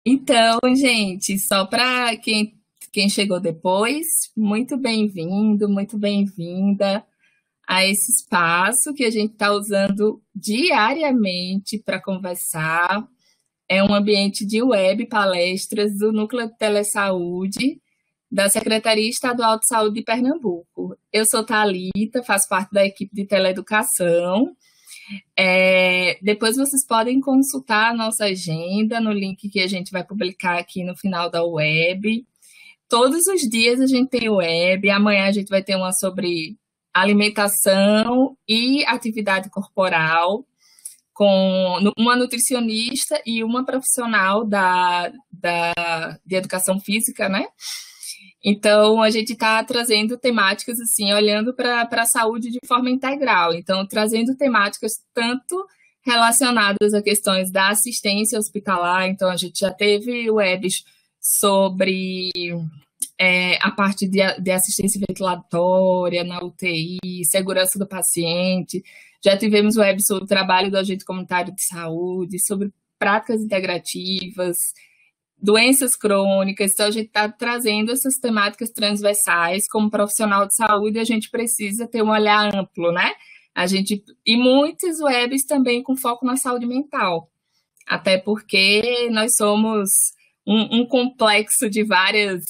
Então, gente, só para quem chegou depois, muito bem-vindo, muito bem-vinda a esse espaço que a gente está usando diariamente para conversar. É um ambiente de web palestras do Núcleo de Telesaúde da Secretaria Estadual de Saúde de Pernambuco. Eu sou Thalita, faço parte da equipe de teleeducação. Depois vocês podem consultar a nossa agenda no link que a gente vai publicar aqui no final da web. Todos os dias a gente tem web. Amanhã a gente vai ter uma sobre alimentação e atividade corporal, com uma nutricionista e uma profissional de educação física, né? Então, a gente está trazendo temáticas assim, olhando para a saúde de forma integral. Então, trazendo temáticas tanto relacionadas a questões da assistência hospitalar. Então, a gente já teve webs sobre a parte de assistência ventilatória na UTI, segurança do paciente. Já tivemos webs sobre o trabalho do agente comunitário de saúde, sobre práticas integrativas, doenças crônicas. Então, a gente está trazendo essas temáticas transversais. Como profissional de saúde, a gente precisa ter um olhar amplo, né? E muitas webs também com foco na saúde mental, até porque nós somos um complexo de várias.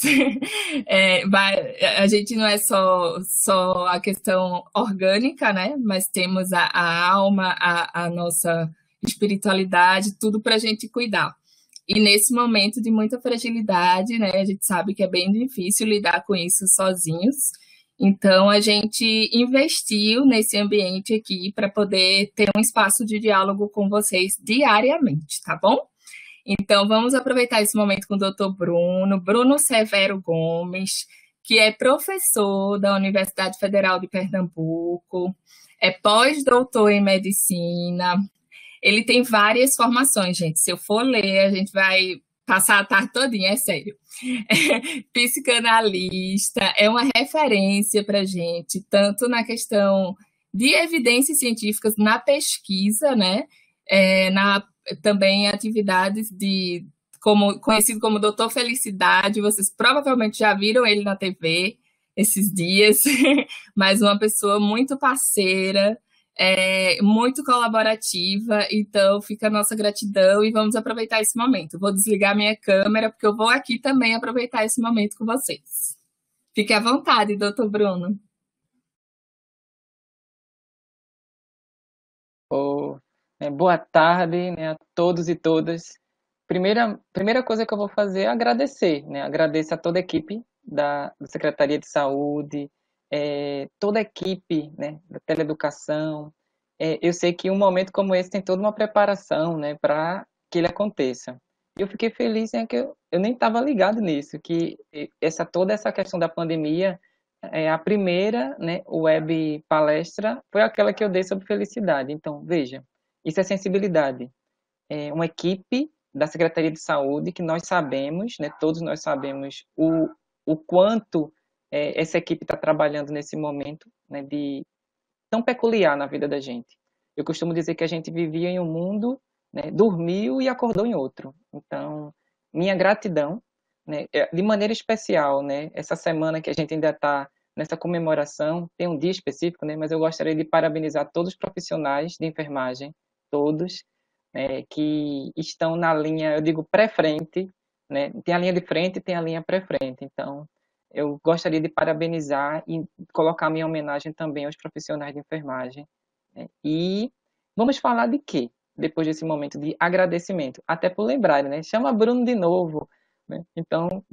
A gente não é só a questão orgânica, né? Mas temos a alma, a nossa espiritualidade, tudo para a gente cuidar. E nesse momento de muita fragilidade, né, a gente sabe que é bem difícil lidar com isso sozinhos. Então, a gente investiu nesse ambiente aqui para poder ter um espaço de diálogo com vocês diariamente, tá bom? Então, vamos aproveitar esse momento com o doutor Bruno Severo Gomes, que é professor da Universidade Federal de Pernambuco, é pós-doutor em medicina. Ele tem várias formações, gente. Se eu for ler, a gente vai passar a tarde todinha, é sério. Psicanalista, é uma referência para a gente, tanto na questão de evidências científicas na pesquisa, né? Também atividades conhecido como Doutor Felicidade. Vocês provavelmente já viram ele na TV esses dias, mas uma pessoa muito parceira, muito colaborativa. Então fica a nossa gratidão e vamos aproveitar esse momento. Vou desligar minha câmera porque eu vou aqui também aproveitar esse momento com vocês. Fique à vontade, doutor Bruno. Boa tarde, né, a todos e todas. Primeira coisa que eu vou fazer é agradecer, né? Agradeço a toda a equipe da Secretaria de Saúde, toda a equipe, né, da teleeducação. Eu sei que um momento como esse tem toda uma preparação, né, para que ele aconteça. E eu fiquei feliz, né, que eu nem estava ligado nisso, que toda essa questão da pandemia, a primeira, né, web palestra foi aquela que eu dei sobre felicidade. Então, veja, isso é sensibilidade. É uma equipe da Secretaria de Saúde que nós sabemos, né, todos nós sabemos o quanto essa equipe está trabalhando nesse momento, né, de tão peculiar na vida da gente. Eu costumo dizer que a gente vivia em um mundo, né, dormiu e acordou em outro. Então, minha gratidão, né, de maneira especial, né, essa semana que a gente ainda está nessa comemoração, tem um dia específico, né, mas eu gostaria de parabenizar todos os profissionais de enfermagem, todos, que estão na linha, eu digo pré-frente, né, tem a linha de frente e tem a linha pré-frente. Então, eu gostaria de parabenizar e colocar minha homenagem também aos profissionais de enfermagem. Né? E vamos falar de quê? Depois desse momento de agradecimento, até por lembrar, né? Chama Bruno de novo. Né? Então,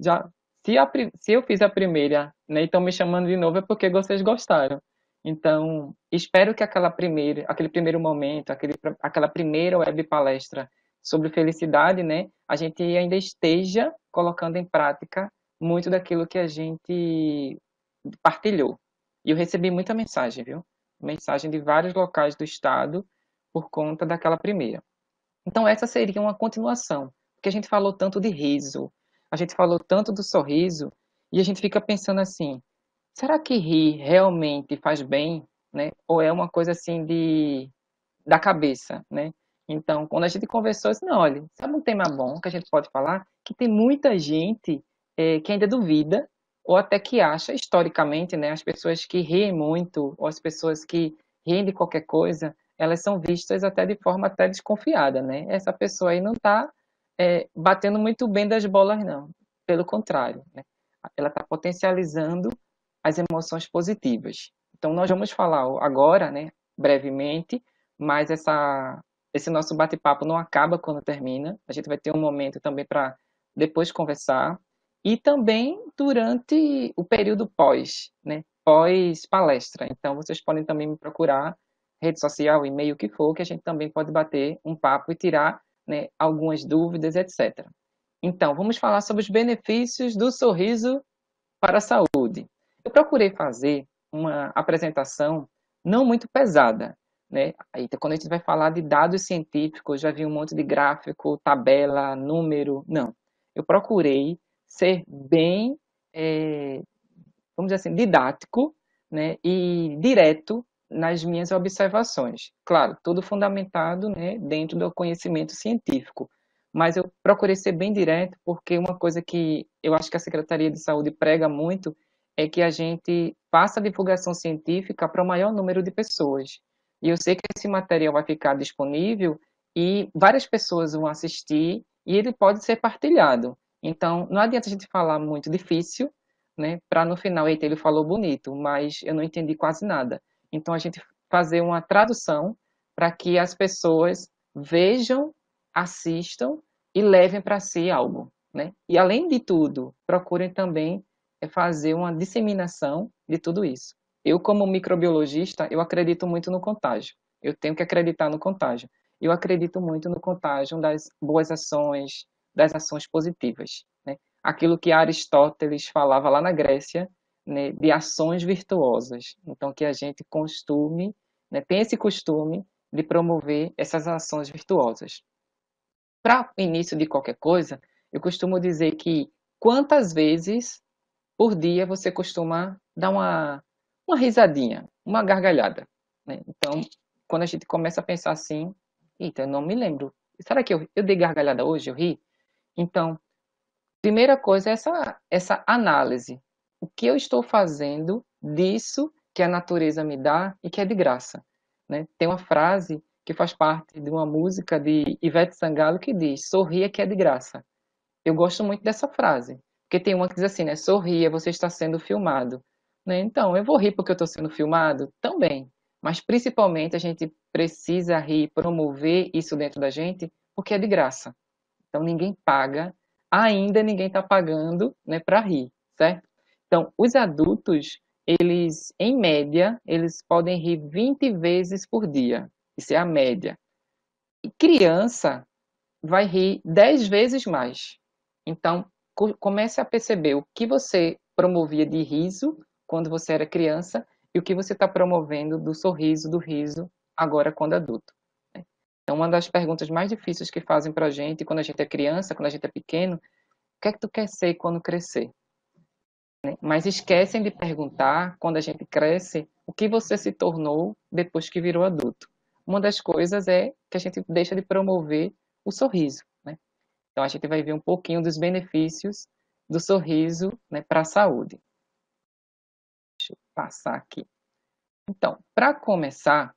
se eu fiz a primeira, né, e estão me chamando de novo é porque vocês gostaram. Então, espero que aquele primeiro momento, aquela primeira web palestra sobre felicidade, né, a gente ainda esteja colocando em prática muito daquilo que a gente partilhou. E eu recebi muita mensagem, viu? Mensagem de vários locais do estado por conta daquela primeira. Então essa seria uma continuação, porque a gente falou tanto de riso, a gente falou tanto do sorriso, e a gente fica pensando assim, será que rir realmente faz bem, né? Ou é uma coisa assim da cabeça, né? Então, quando a gente conversou, eu disse, não, olha, sabe um tema bom que a gente pode falar? Que tem muita gente que ainda duvida, ou até que acha, historicamente, né, as pessoas que riem muito, ou as pessoas que riem de qualquer coisa, elas são vistas até de forma até desconfiada, né? Essa pessoa aí não está batendo muito bem das bolas, não. Pelo contrário, né? Ela está potencializando as emoções positivas. Então, nós vamos falar agora, né, brevemente, mas esse nosso bate-papo não acaba quando termina. A gente vai ter um momento também para depois conversar. E também durante o período pós, né, pós-palestra. Então, vocês podem também me procurar, rede social, e-mail, o que for, que a gente também pode bater um papo e tirar, né, algumas dúvidas, etc. Então, vamos falar sobre os benefícios do sorriso para a saúde. Eu procurei fazer uma apresentação não muito pesada, né? Aí, quando a gente vai falar de dados científicos, já vi um monte de gráfico, tabela, número. Não. Eu procurei ser bem, vamos dizer assim, didático, né? E direto nas minhas observações. Claro, tudo fundamentado, né, dentro do conhecimento científico. Mas eu procurei ser bem direto, porque uma coisa que eu acho que a Secretaria de Saúde prega muito é que a gente faça a divulgação científica para o maior número de pessoas. E eu sei que esse material vai ficar disponível e várias pessoas vão assistir e ele pode ser partilhado. Então, não adianta a gente falar muito difícil, né, para no final, eita, ele falou bonito, mas eu não entendi quase nada. Então, a gente fazer uma tradução para que as pessoas vejam, assistam e levem para si algo, né? E além de tudo, procurem também fazer uma disseminação de tudo isso. Eu, como microbiologista, eu acredito muito no contágio. Eu tenho que acreditar no contágio. Eu acredito muito no contágio das boas ações, das ações positivas, né? Aquilo que Aristóteles falava lá na Grécia, né, de ações virtuosas. Então, que a gente costume, né, tem esse costume de promover essas ações virtuosas. Para o início de qualquer coisa, eu costumo dizer que quantas vezes por dia você costuma dar uma risadinha, uma gargalhada, né? Então, quando a gente começa a pensar assim, eita, eu não me lembro. Será que eu dei gargalhada hoje? Eu ri? Então, primeira coisa é essa análise. O que eu estou fazendo disso que a natureza me dá e que é de graça, né? Tem uma frase que faz parte de uma música de Ivete Sangalo que diz: sorria que é de graça. Eu gosto muito dessa frase, porque tem uma que diz assim, né? Sorria, você está sendo filmado, né? Então, eu vou rir porque eu estou sendo filmado? Também. Mas principalmente a gente precisa rir, promover isso dentro da gente, porque é de graça. Então ninguém paga, ainda ninguém está pagando, né, para rir, certo? Então, os adultos, eles, em média, eles podem rir 20 vezes por dia. Isso é a média. E criança vai rir 10 vezes mais. Então, comece a perceber o que você promovia de riso quando você era criança e o que você está promovendo do sorriso, do riso, agora quando adulto. Então, uma das perguntas mais difíceis que fazem para a gente quando a gente é criança, quando a gente é pequeno, o que é que tu quer ser quando crescer? Né? Mas esquecem de perguntar, quando a gente cresce, o que você se tornou depois que virou adulto. Uma das coisas é que a gente deixa de promover o sorriso, né? Então, a gente vai ver um pouquinho dos benefícios do sorriso, né, para a saúde. Deixa eu passar aqui. Então, para começar,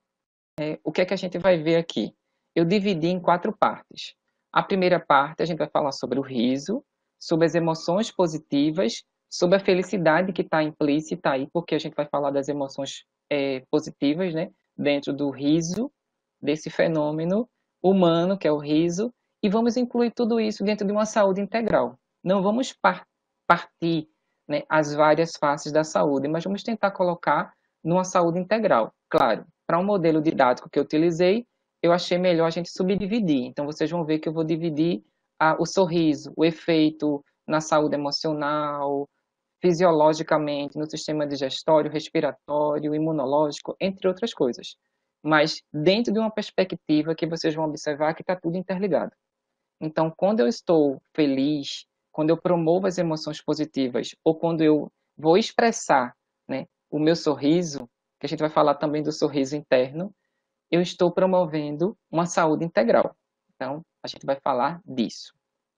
o que é que a gente vai ver aqui? Eu dividi em 4 partes. A primeira parte, a gente vai falar sobre o riso, sobre as emoções positivas, sobre a felicidade que está implícita aí, porque a gente vai falar das emoções positivas, né, dentro do riso, desse fenômeno humano que é o riso, e vamos incluir tudo isso dentro de uma saúde integral. Não vamos partir, né, as várias faces da saúde, mas vamos tentar colocar numa saúde integral. Claro, para um modelo didático que eu utilizei, eu achei melhor a gente subdividir. Então, vocês vão ver que eu vou dividir o sorriso, o efeito na saúde emocional, fisiologicamente, no sistema digestório, respiratório, imunológico, entre outras coisas. Mas dentro de uma perspectiva que vocês vão observar que está tudo interligado. Então, quando eu estou feliz, quando eu promovo as emoções positivas, ou quando eu vou expressar, né, o meu sorriso, que a gente vai falar também do sorriso interno, eu estou promovendo uma saúde integral. Então, a gente vai falar disso.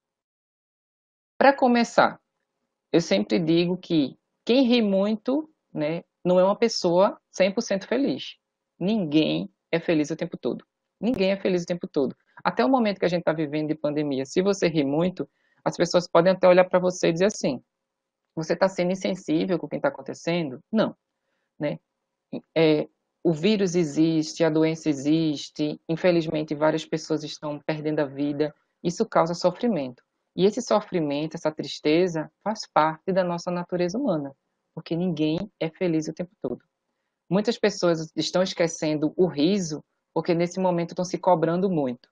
Para começar, eu sempre digo que quem ri muito, né, não é uma pessoa 100% feliz. Ninguém é feliz o tempo todo. Ninguém é feliz o tempo todo. Até o momento que a gente está vivendo de pandemia, se você ri muito, as pessoas podem até olhar para você e dizer assim: você está sendo insensível com o que está acontecendo? Não, né? É, o vírus existe, a doença existe, infelizmente várias pessoas estão perdendo a vida, isso causa sofrimento. E esse sofrimento, essa tristeza, faz parte da nossa natureza humana, porque ninguém é feliz o tempo todo. Muitas pessoas estão esquecendo o riso, porque nesse momento estão se cobrando muito.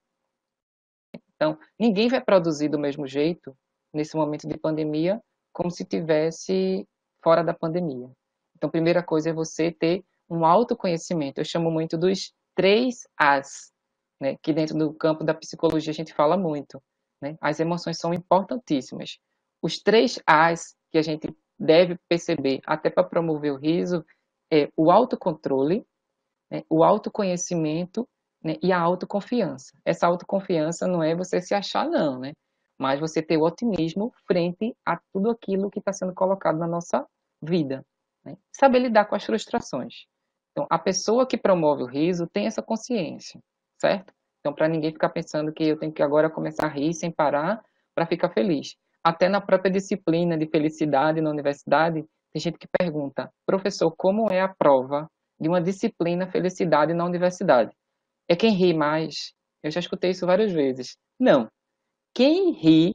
Então, ninguém vai produzir do mesmo jeito, nesse momento de pandemia, como se tivesse fora da pandemia. Então, a primeira coisa é você ter um autoconhecimento. Eu chamo muito dos 3 As, né? Que dentro do campo da psicologia a gente fala muito, né? As emoções são importantíssimas. Os 3 As que a gente deve perceber, até para promover o riso, é o autocontrole, né, o autoconhecimento, né, e a autoconfiança. Essa autoconfiança não é você se achar, não, né? Mas você ter o otimismo frente a tudo aquilo que está sendo colocado na nossa vida. Né? Saber lidar com as frustrações. Então, a pessoa que promove o riso tem essa consciência, certo? Então, para ninguém ficar pensando que eu tenho que agora começar a rir sem parar para ficar feliz. Até na própria disciplina de felicidade na universidade, tem gente que pergunta: professor, como é a prova de uma disciplina felicidade na universidade? É quem ri mais? Eu já escutei isso várias vezes. Não. Quem ri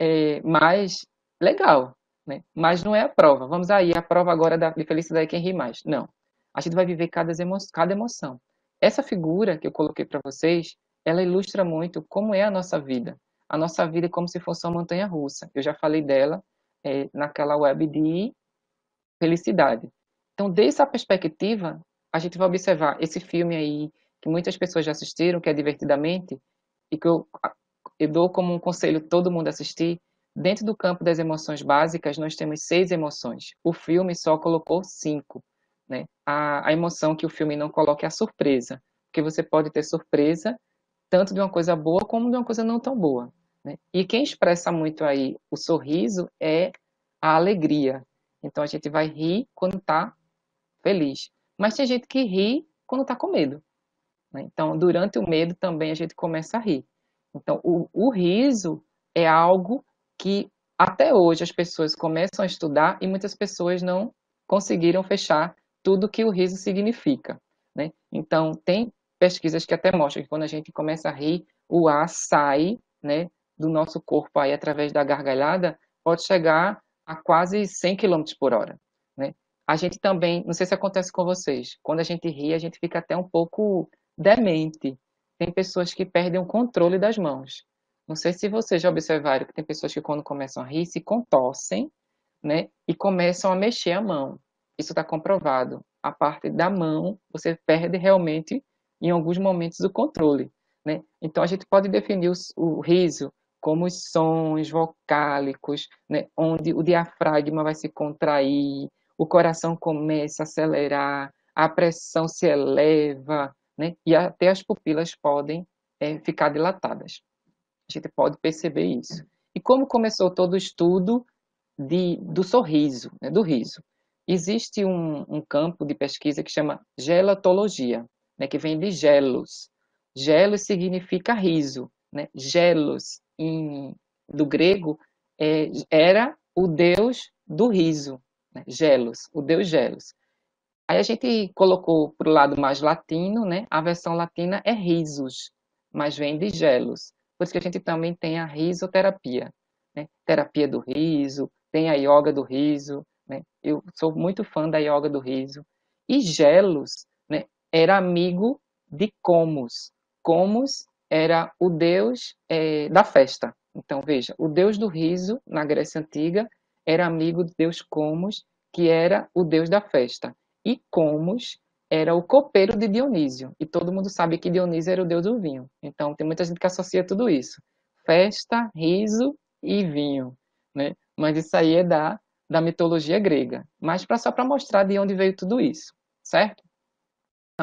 é mais legal, né? Mas não é a prova. Vamos aí, a prova agora de felicidade é quem ri mais. Não. A gente vai viver cada emoção. Essa figura que eu coloquei para vocês, ela ilustra muito como é a nossa vida. A nossa vida é como se fosse uma montanha russa. Eu já falei dela naquela web de felicidade. Então, dessa perspectiva, a gente vai observar esse filme aí, que muitas pessoas já assistiram, que é Divertidamente, e que eu dou como um conselho todo mundo assistir. Dentro do campo das emoções básicas, nós temos 6 emoções. O filme só colocou 5. Né? A emoção que o filme não coloca é a surpresa, porque você pode ter surpresa tanto de uma coisa boa como de uma coisa não tão boa. Né? E quem expressa muito aí o sorriso é a alegria. Então a gente vai rir quando está feliz. Mas tem gente que ri quando está com medo. Né? Então, durante o medo também a gente começa a rir. Então, o riso é algo que até hoje as pessoas começam a estudar e muitas pessoas não conseguiram fechar tudo que o riso significa. Né? Então, tem pesquisas que até mostram que quando a gente começa a rir, o ar sai, né, do nosso corpo aí através da gargalhada, pode chegar a quase 100 km por hora. Né? A gente também, não sei se acontece com vocês, quando a gente ri, a gente fica até um pouco demente. Tem pessoas que perdem o controle das mãos. Não sei se vocês já observaram que tem pessoas que quando começam a rir se contorcem, né, e começam a mexer a mão. Isso está comprovado. A parte da mão, você perde realmente, em alguns momentos, o controle. Né? Então, a gente pode definir o riso como os sons vocálicos, né, onde o diafragma vai se contrair, o coração começa a acelerar, a pressão se eleva, né, e até as pupilas podem ficar dilatadas. A gente pode perceber isso. E como começou todo o estudo do sorriso, né, do riso? Existe um campo de pesquisa que chama gelatologia, né, que vem de gelos. Gelos significa riso. Né? Gelos, do grego, era o deus do riso. Né? Gelos, o deus Gelos. Aí a gente colocou para o lado mais latino, né? A versão latina é risos, mas vem de gelos. Por isso que a gente também tem a risoterapia, né? Terapia do riso, tem a yoga do riso, né? Eu sou muito fã da yoga do riso. E Gelos, né, era amigo de Comos. Comos era o deus da festa. Então, veja, o deus do riso, na Grécia Antiga, era amigo do deus Comos, que era o deus da festa. E Comos era o copeiro de Dionísio. E todo mundo sabe que Dionísio era o deus do vinho. Então, tem muita gente que associa tudo isso. Festa, riso e vinho. Né? Mas isso aí é da mitologia grega. Mas só para mostrar de onde veio tudo isso. Certo? Então,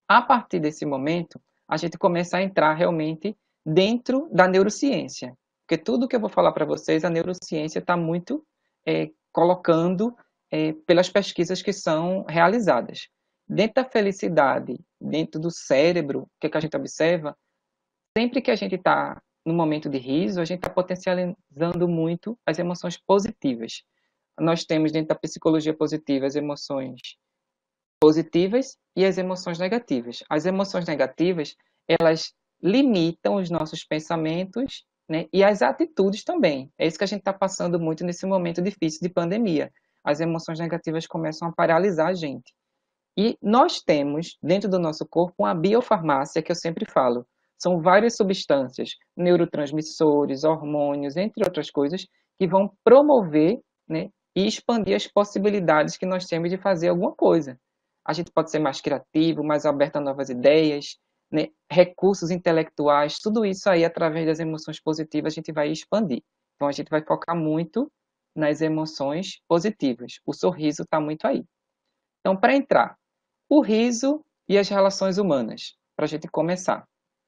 a partir desse momento, a gente começa a entrar realmente dentro da neurociência. Porque tudo que eu vou falar para vocês, a neurociência está muito colocando pelas pesquisas que são realizadas. Dentro da felicidade, dentro do cérebro, o que, é que a gente observa? Sempre que a gente está no momento de riso, a gente está potencializando muito as emoções positivas. Nós temos dentro da psicologia positiva as emoções positivas e as emoções negativas. As emoções negativas, elas limitam os nossos pensamentos, né, e as atitudes também. É isso que a gente está passando muito nesse momento difícil de pandemia. As emoções negativas começam a paralisar a gente. E nós temos, dentro do nosso corpo, uma biofarmácia, que eu sempre falo. São várias substâncias, neurotransmissores, hormônios, entre outras coisas, que vão promover, né, e expandir as possibilidades que nós temos de fazer alguma coisa. A gente pode ser mais criativo, mais aberto a novas ideias, né, recursos intelectuais, tudo isso aí, através das emoções positivas, a gente vai expandir. Então, a gente vai focar muito nas emoções positivas. O sorriso está muito aí. Então, para entrar, o riso e as relações humanas, para a gente começar.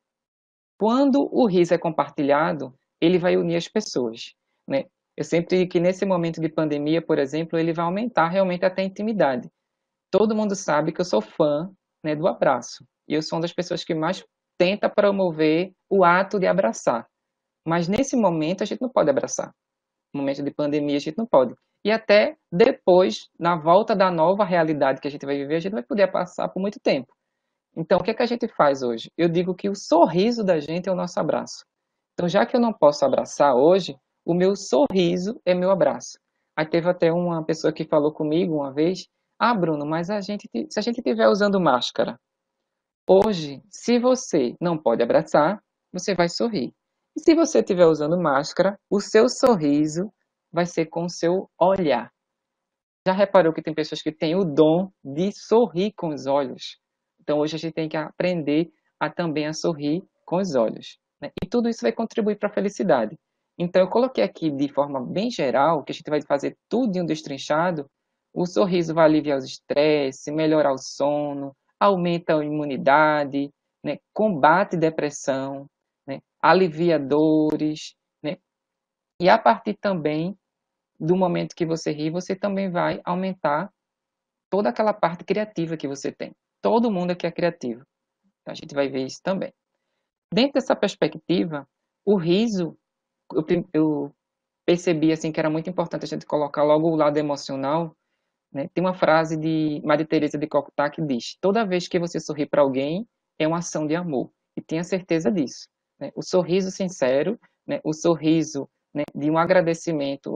Quando o riso é compartilhado, ele vai unir as pessoas, né? Eu sempre digo que nesse momento de pandemia, por exemplo, ele vai aumentar realmente até a intimidade. Todo mundo sabe que eu sou fã, né, do abraço. E eu sou uma das pessoas que mais tenta promover o ato de abraçar. Mas nesse momento a gente não pode abraçar. No momento de pandemia a gente não pode. E até depois, na volta da nova realidade que a gente vai viver, a gente vai poder passar por muito tempo. Então, o que é que a gente faz hoje? Eu digo que o sorriso da gente é o nosso abraço. Então, já que eu não posso abraçar hoje, o meu sorriso é meu abraço. Aí teve até uma pessoa que falou comigo uma vez: Ah, Bruno, mas se a gente estiver usando máscara, hoje, se você não pode abraçar, você vai sorrir. E se você estiver usando máscara, o seu sorriso vai ser com o seu olhar. Já reparou que tem pessoas que têm o dom de sorrir com os olhos? Então hoje a gente tem que aprender a também a sorrir com os olhos, né? E tudo isso vai contribuir para a felicidade. Então eu coloquei aqui de forma bem geral, que a gente vai fazer tudo em um destrinchado. O sorriso vai aliviar os estresses, melhorar o sono, aumenta a imunidade, né? Combate depressão, né? Alivia dores, né? E a partir também do momento que você ri, você também vai aumentar toda aquela parte criativa que você tem. Todo mundo aqui é criativo. Então, a gente vai ver isso também. Dentro dessa perspectiva, o riso, eu percebi assim que era muito importante a gente colocar logo o lado emocional, né? Tem uma frase de Maria Teresa de Calcutá que diz: toda vez que você sorri para alguém, é uma ação de amor. E tenha certeza disso, né? O sorriso sincero, né? O sorriso, né, de um agradecimento,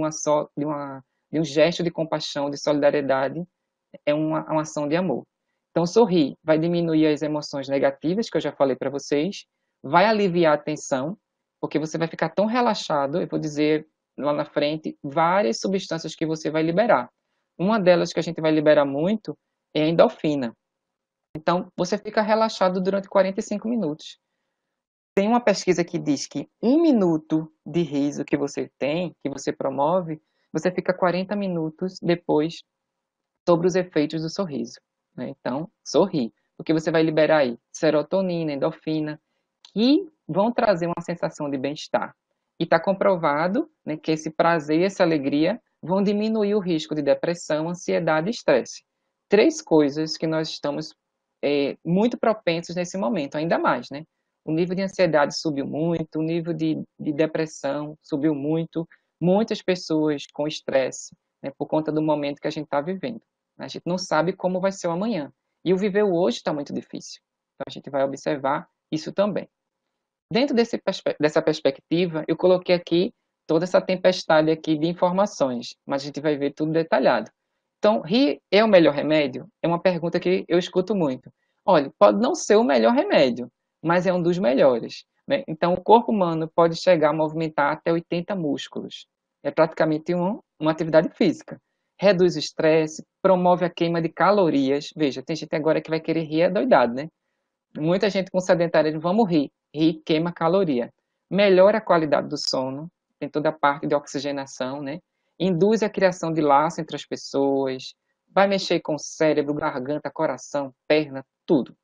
de um gesto de compaixão, de solidariedade, é uma ação de amor. Então, sorrir vai diminuir as emoções negativas, que eu já falei para vocês, vai aliviar a tensão, porque você vai ficar tão relaxado, eu vou dizer lá na frente, várias substâncias que você vai liberar. Uma delas que a gente vai liberar muito é a endorfina. Então, você fica relaxado durante 45 minutos. Tem uma pesquisa que diz que 1 minuto de riso que você tem, que você promove, você fica 40 minutos depois sobre os efeitos do sorriso, né? Então, sorri, porque você vai liberar aí serotonina, endorfina, que vão trazer uma sensação de bem-estar. E está comprovado, né, que esse prazer e essa alegria vão diminuir o risco de depressão, ansiedade e estresse. Três coisas que nós estamos muito propensos nesse momento, ainda mais, né? O nível de ansiedade subiu muito, o nível de depressão subiu muito, muitas pessoas com estresse, né, por conta do momento que a gente está vivendo. A gente não sabe como vai ser o amanhã. E o viver hoje está muito difícil. Então a gente vai observar isso também. Dentro dessa perspectiva, eu coloquei aqui toda essa tempestade aqui de informações, mas a gente vai ver tudo detalhado. Então, rir é o melhor remédio? É uma pergunta que eu escuto muito. Olha, pode não ser o melhor remédio, mas é um dos melhores, né? Então, o corpo humano pode chegar a movimentar até 80 músculos. É praticamente uma atividade física. Reduz o estresse, promove a queima de calorias. Veja, tem gente agora que vai querer rir é doidado, né? Muita gente com sedentarismo, vamos rir. Rir queima caloria. Melhora a qualidade do sono, tem toda a parte de oxigenação, né? Induz a criação de laço entre as pessoas, vai mexer com o cérebro, garganta, coração, perna, tudo.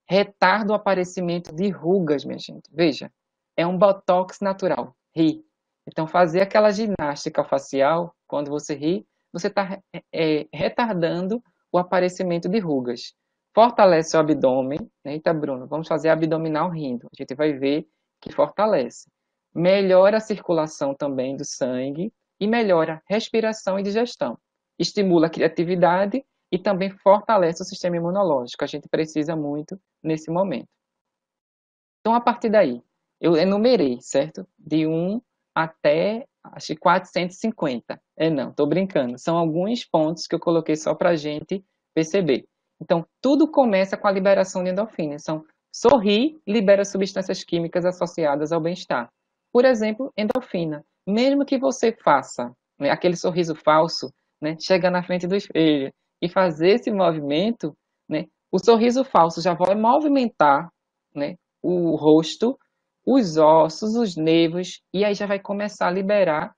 retarda o aparecimento de rugas, minha gente. Veja, é um botox natural, rir. Então, fazer aquela ginástica facial, quando você ri, você está retardando o aparecimento de rugas. Fortalece o abdômen. Eita, Bruno, vamos fazer abdominal rindo. A gente vai ver que fortalece. Melhora a circulação também do sangue e melhora respiração e digestão. Estimula a criatividade e também fortalece o sistema imunológico. A gente precisa muito nesse momento. Então, a partir daí, eu enumerei, certo? De 1 até, acho que 450. Não, estou brincando. São alguns pontos que eu coloquei só para a gente perceber. Então, tudo começa com a liberação de endorfina. Então, sorrir libera substâncias químicas associadas ao bem-estar. Por exemplo, endorfina. Mesmo que você faça, né, aquele sorriso falso, né, chegar na frente do espelho e fazer esse movimento, né, o sorriso falso já vai movimentar, né, o rosto, os ossos, os nervos, e aí já vai começar a liberar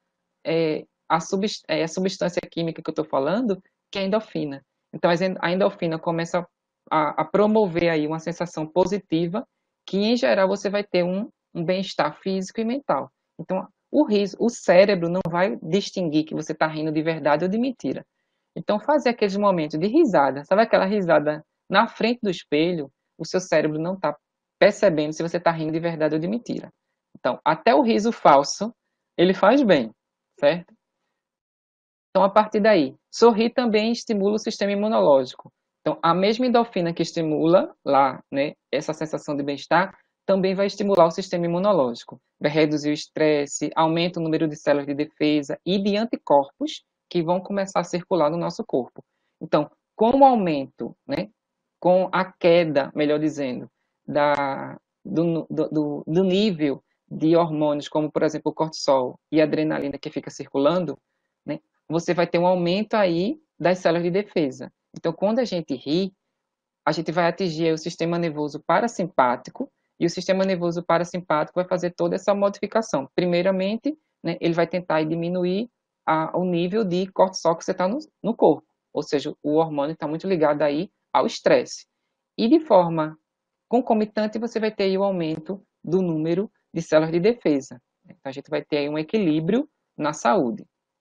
a substância química que eu estou falando, que é a endorfina. Então, a endorfina começa a promover aí uma sensação positiva, que em geral você vai ter um bem-estar físico e mental. Então, o riso, o cérebro não vai distinguir que você está rindo de verdade ou de mentira. Então, fazer aqueles momentos de risada, sabe aquela risada na frente do espelho, o seu cérebro não está percebendo se você está rindo de verdade ou de mentira. Então, até o riso falso, ele faz bem, certo? Então, a partir daí, sorrir também estimula o sistema imunológico. Então, a mesma endorfina que estimula lá, né, essa sensação de bem-estar, também vai estimular o sistema imunológico. Vai reduzir o estresse, aumenta o número de células de defesa e de anticorpos que vão começar a circular no nosso corpo. Então, com o aumento, né, com a queda, melhor dizendo, do nível de hormônios, como, por exemplo, o cortisol e a adrenalina que fica circulando, né, você vai ter um aumento aí das células de defesa. Então, quando a gente ri, a gente vai atingir o sistema nervoso parasimpático, e o sistema nervoso parasimpático vai fazer toda essa modificação. Primeiramente, né, ele vai tentar diminuir o nível de cortisol que você está no corpo, ou seja, o hormônio está muito ligado aí ao estresse. E de forma concomitante, você vai ter aí o aumento do número de células de defesa. Então, a gente vai ter aí um equilíbrio na saúde.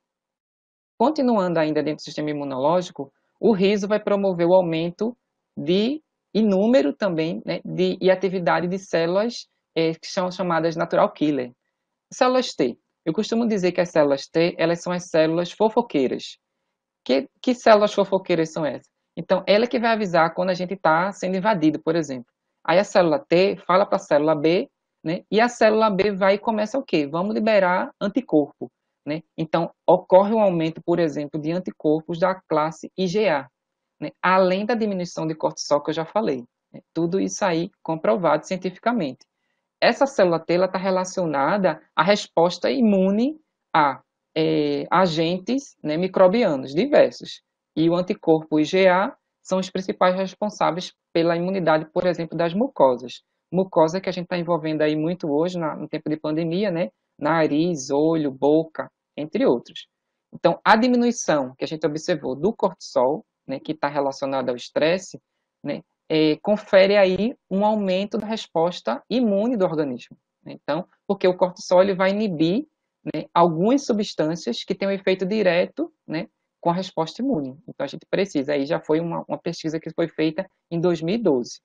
Continuando ainda dentro do sistema imunológico, o riso vai promover o aumento e número também, né, e atividade de células que são chamadas natural killer. Células T. Eu costumo dizer que as células T, elas são as células fofoqueiras. Que células fofoqueiras são essas? Então, ela que vai avisar quando a gente está sendo invadido, por exemplo. Aí a célula T fala para a célula B, né? E a célula B vai e começa o quê? Vamos liberar anticorpo, né? Então, ocorre um aumento, por exemplo, de anticorpos da classe IgA, né? Além da diminuição de cortisol que eu já falei. Né? Tudo isso aí comprovado cientificamente. Essa célula T está relacionada à resposta imune a agentes, né, microbianos diversos. E o anticorpo IgA são os principais responsáveis pela imunidade, por exemplo, das mucosas. Mucosa que a gente está envolvendo aí muito hoje, no tempo de pandemia, né? Nariz, olho, boca, entre outros. Então, a diminuição que a gente observou do cortisol, né, que está relacionado ao estresse, né, confere aí um aumento da resposta imune do organismo. Né? Então, porque o cortisol ele vai inibir, né, algumas substâncias que têm um efeito direto, né, com a resposta imune. Então, a gente precisa. Aí já foi uma pesquisa que foi feita em 2012.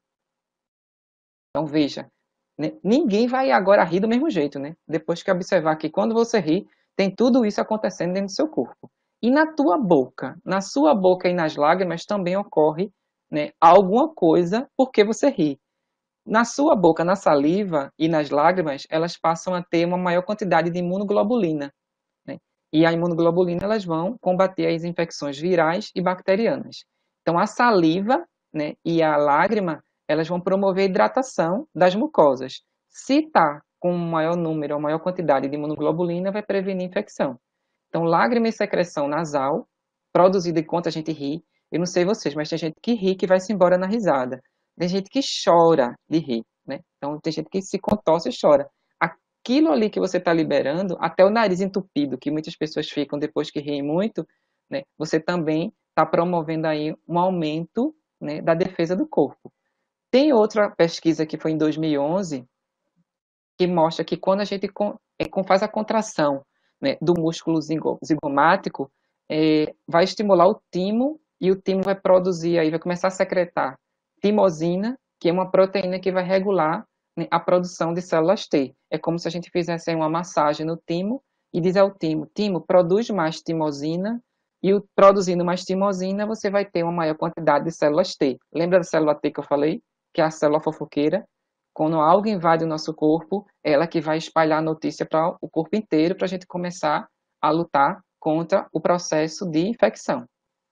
Então, veja, né, ninguém vai agora rir do mesmo jeito, né? Depois que observar que quando você ri, tem tudo isso acontecendo dentro do seu corpo. E na tua boca, na sua boca e nas lágrimas também ocorre, né, alguma coisa porque você ri. Na sua boca, na saliva e nas lágrimas, elas passam a ter uma maior quantidade de imunoglobulina, né? E a imunoglobulina elas vão combater as infecções virais e bacterianas. Então a saliva, né, e a lágrima, elas vão promover a hidratação das mucosas. Se está com um maior número ou maior quantidade de imunoglobulina, vai prevenir infecção. Então lágrima e secreção nasal, produzida enquanto a gente ri. Eu não sei vocês, mas tem gente que ri que vai se embora na risada. Tem gente que chora de rir, né? Então tem gente que se contorce e chora. Aquilo ali que você está liberando, até o nariz entupido, que muitas pessoas ficam depois que riem muito, né? Você também está promovendo aí um aumento, né, da defesa do corpo. Tem outra pesquisa que foi em 2011, que mostra que quando a gente faz a contração, né, do músculo zigomático, vai estimular o timo, e o timo vai produzir, aí vai começar a secretar timosina, que é uma proteína que vai regular, né, a produção de células T. É como se a gente fizesse uma massagem no timo e diz ao timo, timo, produz mais timosina, e produzindo mais timosina, você vai ter uma maior quantidade de células T. Lembra da célula T que eu falei? Que é a célula fofoqueira. Quando algo invade o nosso corpo, ela que vai espalhar a notícia para o corpo inteiro, para a gente começar a lutar contra o processo de infecção.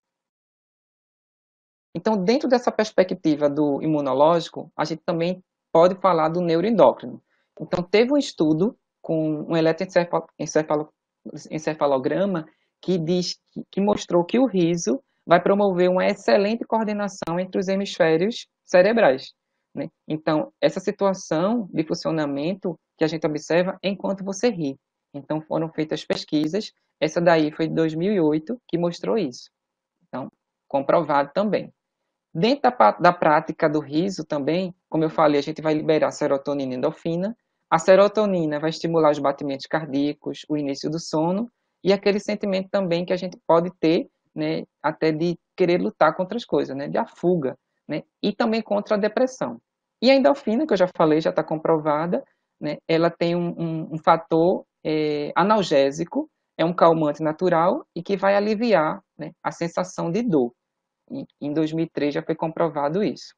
Então, dentro dessa perspectiva do imunológico, a gente também pode falar do neuroendócrino. Então, teve um estudo com um eletroencefalograma que mostrou que o riso vai promover uma excelente coordenação entre os hemisférios cerebrais, né? Então, essa situação de funcionamento que a gente observa enquanto você ri. Então, foram feitas pesquisas, essa daí foi de 2008, que mostrou isso. Então, comprovado também. Dentro da prática do riso também, como eu falei, a gente vai liberar serotonina e endorfina. A serotonina vai estimular os batimentos cardíacos, o início do sono e aquele sentimento também que a gente pode ter, né, até de querer lutar contra as coisas, né, de a fuga, né, e também contra a depressão. E a endorfina, que eu já falei, já está comprovada, né, ela tem um fator analgésico, é um calmante natural e que vai aliviar, né, a sensação de dor. Em 2003 já foi comprovado isso.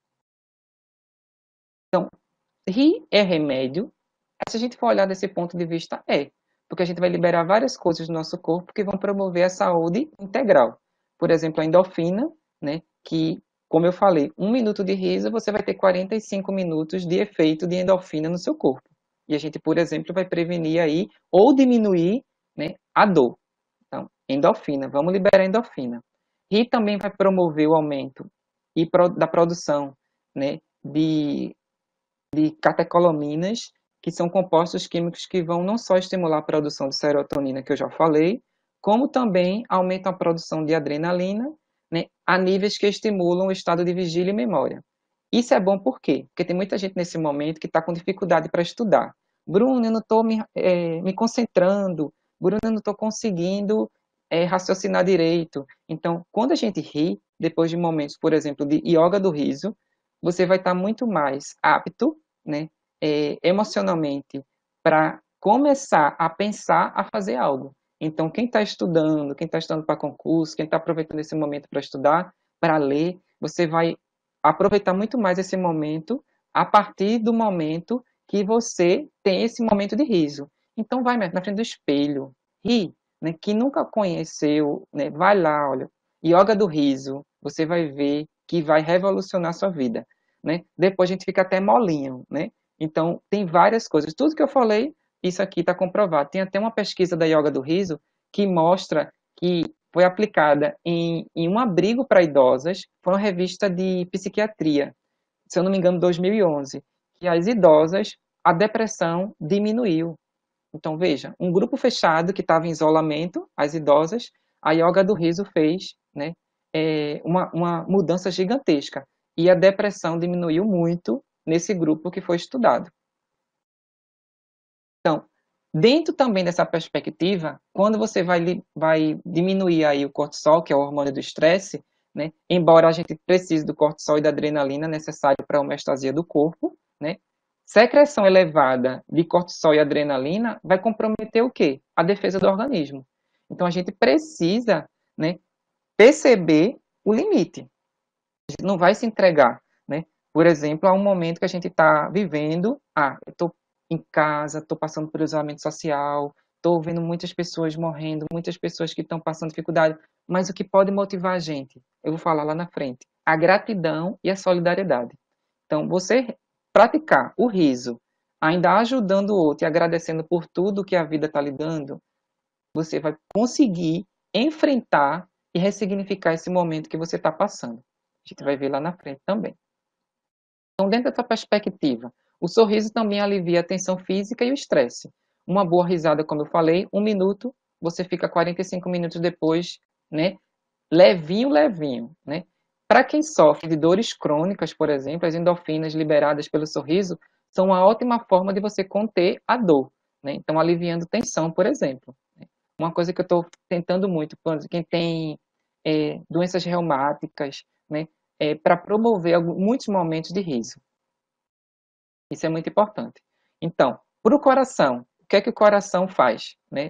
Então, rir é remédio? Se a gente for olhar desse ponto de vista, porque a gente vai liberar várias coisas do nosso corpo que vão promover a saúde integral. Por exemplo, a endorfina, né, que, como eu falei, 1 minuto de riso, você vai ter 45 minutos de efeito de endorfina no seu corpo. E a gente, por exemplo, vai prevenir aí, ou diminuir, né, a dor. Então, endorfina, vamos liberar endorfina. E também vai promover o aumento da produção, né, de catecolaminas, que são compostos químicos que vão não só estimular a produção de serotonina, que eu já falei, como também aumentam a produção de adrenalina, né, a níveis que estimulam o estado de vigília e memória. Isso é bom por quê? Porque tem muita gente nesse momento que está com dificuldade para estudar. Bruno, eu não estou me concentrando. Bruno, eu não estou conseguindo raciocinar direito. Então, quando a gente ri, depois de momentos, por exemplo, de yoga do riso, você vai estar muito mais apto, né, emocionalmente, para começar a pensar a fazer algo. Então, quem está estudando para concurso, quem está aproveitando esse momento para estudar, para ler, você vai aproveitar muito mais esse momento a partir do momento que você tem esse momento de riso. Então, vai na frente do espelho, ri, né, que nunca conheceu, né, vai lá, olha, yoga do riso, você vai ver que vai revolucionar a sua vida, né? Depois a gente fica até molinho, né? Então, tem várias coisas. Tudo que eu falei, isso aqui está comprovado. Tem até uma pesquisa da Yoga do Riso que mostra que foi aplicada em um abrigo para idosas, foi uma revista de psiquiatria, se eu não me engano, 2011, que as idosas, a depressão diminuiu. Então, veja, um grupo fechado que estava em isolamento, as idosas, a Yoga do Riso fez, né, uma mudança gigantesca. E a depressão diminuiu muito nesse grupo que foi estudado. Então, dentro também dessa perspectiva, quando você vai diminuir aí o cortisol, que é o hormônio do estresse, né, embora a gente precise do cortisol e da adrenalina necessário para a homeostasia do corpo, né, secreção elevada de cortisol e adrenalina vai comprometer o quê? A defesa do organismo. Então, a gente precisa, né, perceber o limite. A gente não vai se entregar, né? Por exemplo, há um momento que a gente está vivendo, eu estou em casa, estou passando por isolamento social, estou vendo muitas pessoas morrendo, muitas pessoas que estão passando dificuldade, mas o que pode motivar a gente, eu vou falar lá na frente, a gratidão e a solidariedade. Então, você praticar o riso, ainda ajudando o outro e agradecendo por tudo que a vida está lhe dando, você vai conseguir enfrentar e ressignificar esse momento que você está passando. A gente vai ver lá na frente também. Então, dentro dessa perspectiva, o sorriso também alivia a tensão física e o estresse. Uma boa risada, como eu falei, 1 minuto, você fica 45 minutos depois, né? Levinho, levinho, né? Para quem sofre de dores crônicas, por exemplo, as endorfinas liberadas pelo sorriso são uma ótima forma de você conter a dor, né? Então, aliviando tensão, por exemplo. Uma coisa que eu estou tentando muito, quem tem doenças reumáticas, né? Para promover muitos momentos de riso. Isso é muito importante. Então, para o coração, o que é que o coração faz, né?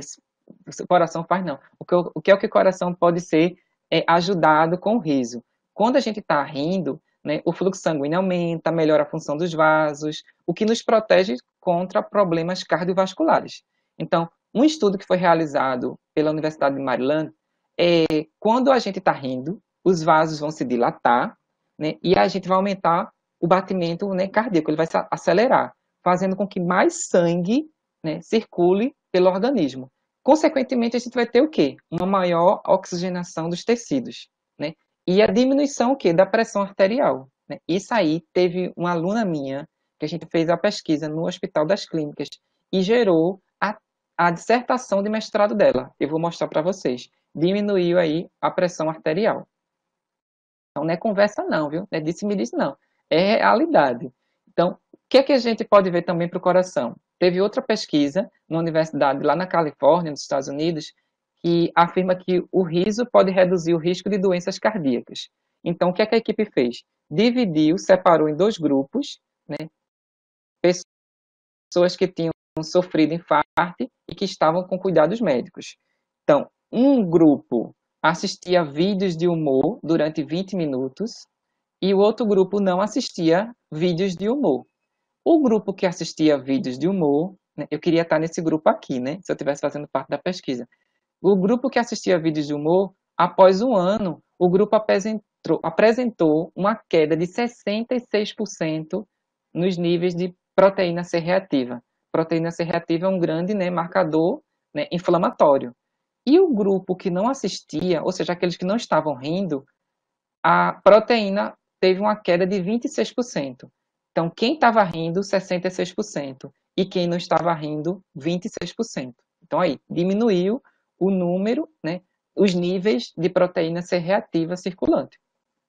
O coração faz não. O que é que o coração pode ser ajudado com o riso? Quando a gente está rindo, né, o fluxo sanguíneo aumenta, melhora a função dos vasos, o que nos protege contra problemas cardiovasculares. Então, um estudo que foi realizado pela Universidade de Maryland quando a gente está rindo, os vasos vão se dilatar, né, e a gente vai aumentar o batimento, né, cardíaco, ele vai se acelerar, fazendo com que mais sangue, né, circule pelo organismo. Consequentemente, a gente vai ter o quê? Uma maior oxigenação dos tecidos, né? E a diminuição o quê? Da pressão arterial, né? Isso aí teve uma aluna minha que a gente fez a pesquisa no Hospital das Clínicas e gerou a dissertação de mestrado dela. Eu vou mostrar para vocês. Diminuiu aí a pressão arterial. Então, não é conversa não, viu? Não é disse-me-disse não. É realidade. Então, o que é que a gente pode ver também para o coração? Teve outra pesquisa na universidade lá na Califórnia, nos Estados Unidos, que afirma que o riso pode reduzir o risco de doenças cardíacas. Então, o que é que a equipe fez? Dividiu, separou em 2 grupos, né? Pessoas que tinham sofrido infarto e que estavam com cuidados médicos. Então, um grupo assistia vídeos de humor durante 20 minutos e o outro grupo não assistia vídeos de humor. O grupo que assistia vídeos de humor, né, eu queria estar nesse grupo aqui, né, se eu estivesse fazendo parte da pesquisa. O grupo que assistia vídeos de humor, após um ano, o grupo apresentou uma queda de 66% nos níveis de proteína C reativa. Proteína C reativa é um grande, né, marcador, né, inflamatório. E o grupo que não assistia, ou seja, aqueles que não estavam rindo, a proteína teve uma queda de 26%. Então, quem estava rindo, 66%. E quem não estava rindo, 26%. Então, aí, diminuiu o número, né, os níveis de proteína C reativa circulante.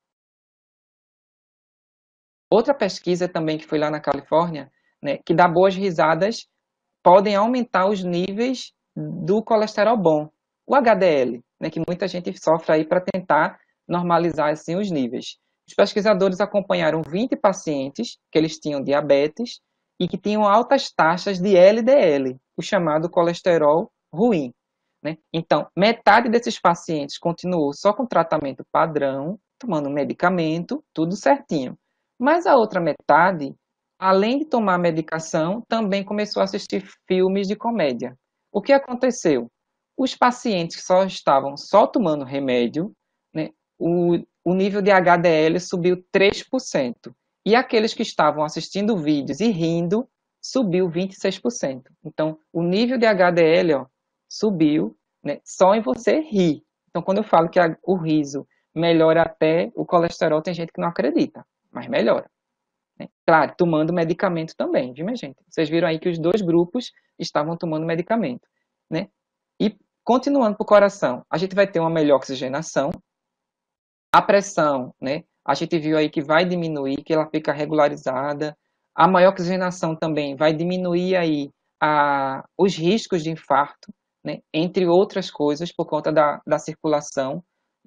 Outra pesquisa também que foi lá na Califórnia, né, que dá boas risadas podem aumentar os níveis do colesterol bom, o HDL, né, que muita gente sofre aí para tentar normalizar assim os níveis. Os pesquisadores acompanharam 20 pacientes que eles tinham diabetes e que tinham altas taxas de LDL, o chamado colesterol ruim, né? Então, metade desses pacientes continuou só com tratamento padrão, tomando medicamento, tudo certinho. Mas a outra metade, além de tomar medicação, também começou a assistir filmes de comédia. O que aconteceu? Os pacientes que só estavam só tomando remédio, né, o nível de HDL subiu 3%. E aqueles que estavam assistindo vídeos e rindo, subiu 26%. Então, o nível de HDL subiu, né, só em você rir. Então, quando eu falo que o riso melhora até o colesterol, tem gente que não acredita, mas melhora. Né? Claro, tomando medicamento também, viu, minha gente? Vocês viram aí que os 2 grupos estavam tomando medicamento, né? E continuando para o coração, a gente vai ter uma melhor oxigenação, a pressão, né? A gente viu aí que vai diminuir, que ela fica regularizada, a maior oxigenação também vai diminuir aí os riscos de infarto, né? Entre outras coisas, por conta da circulação,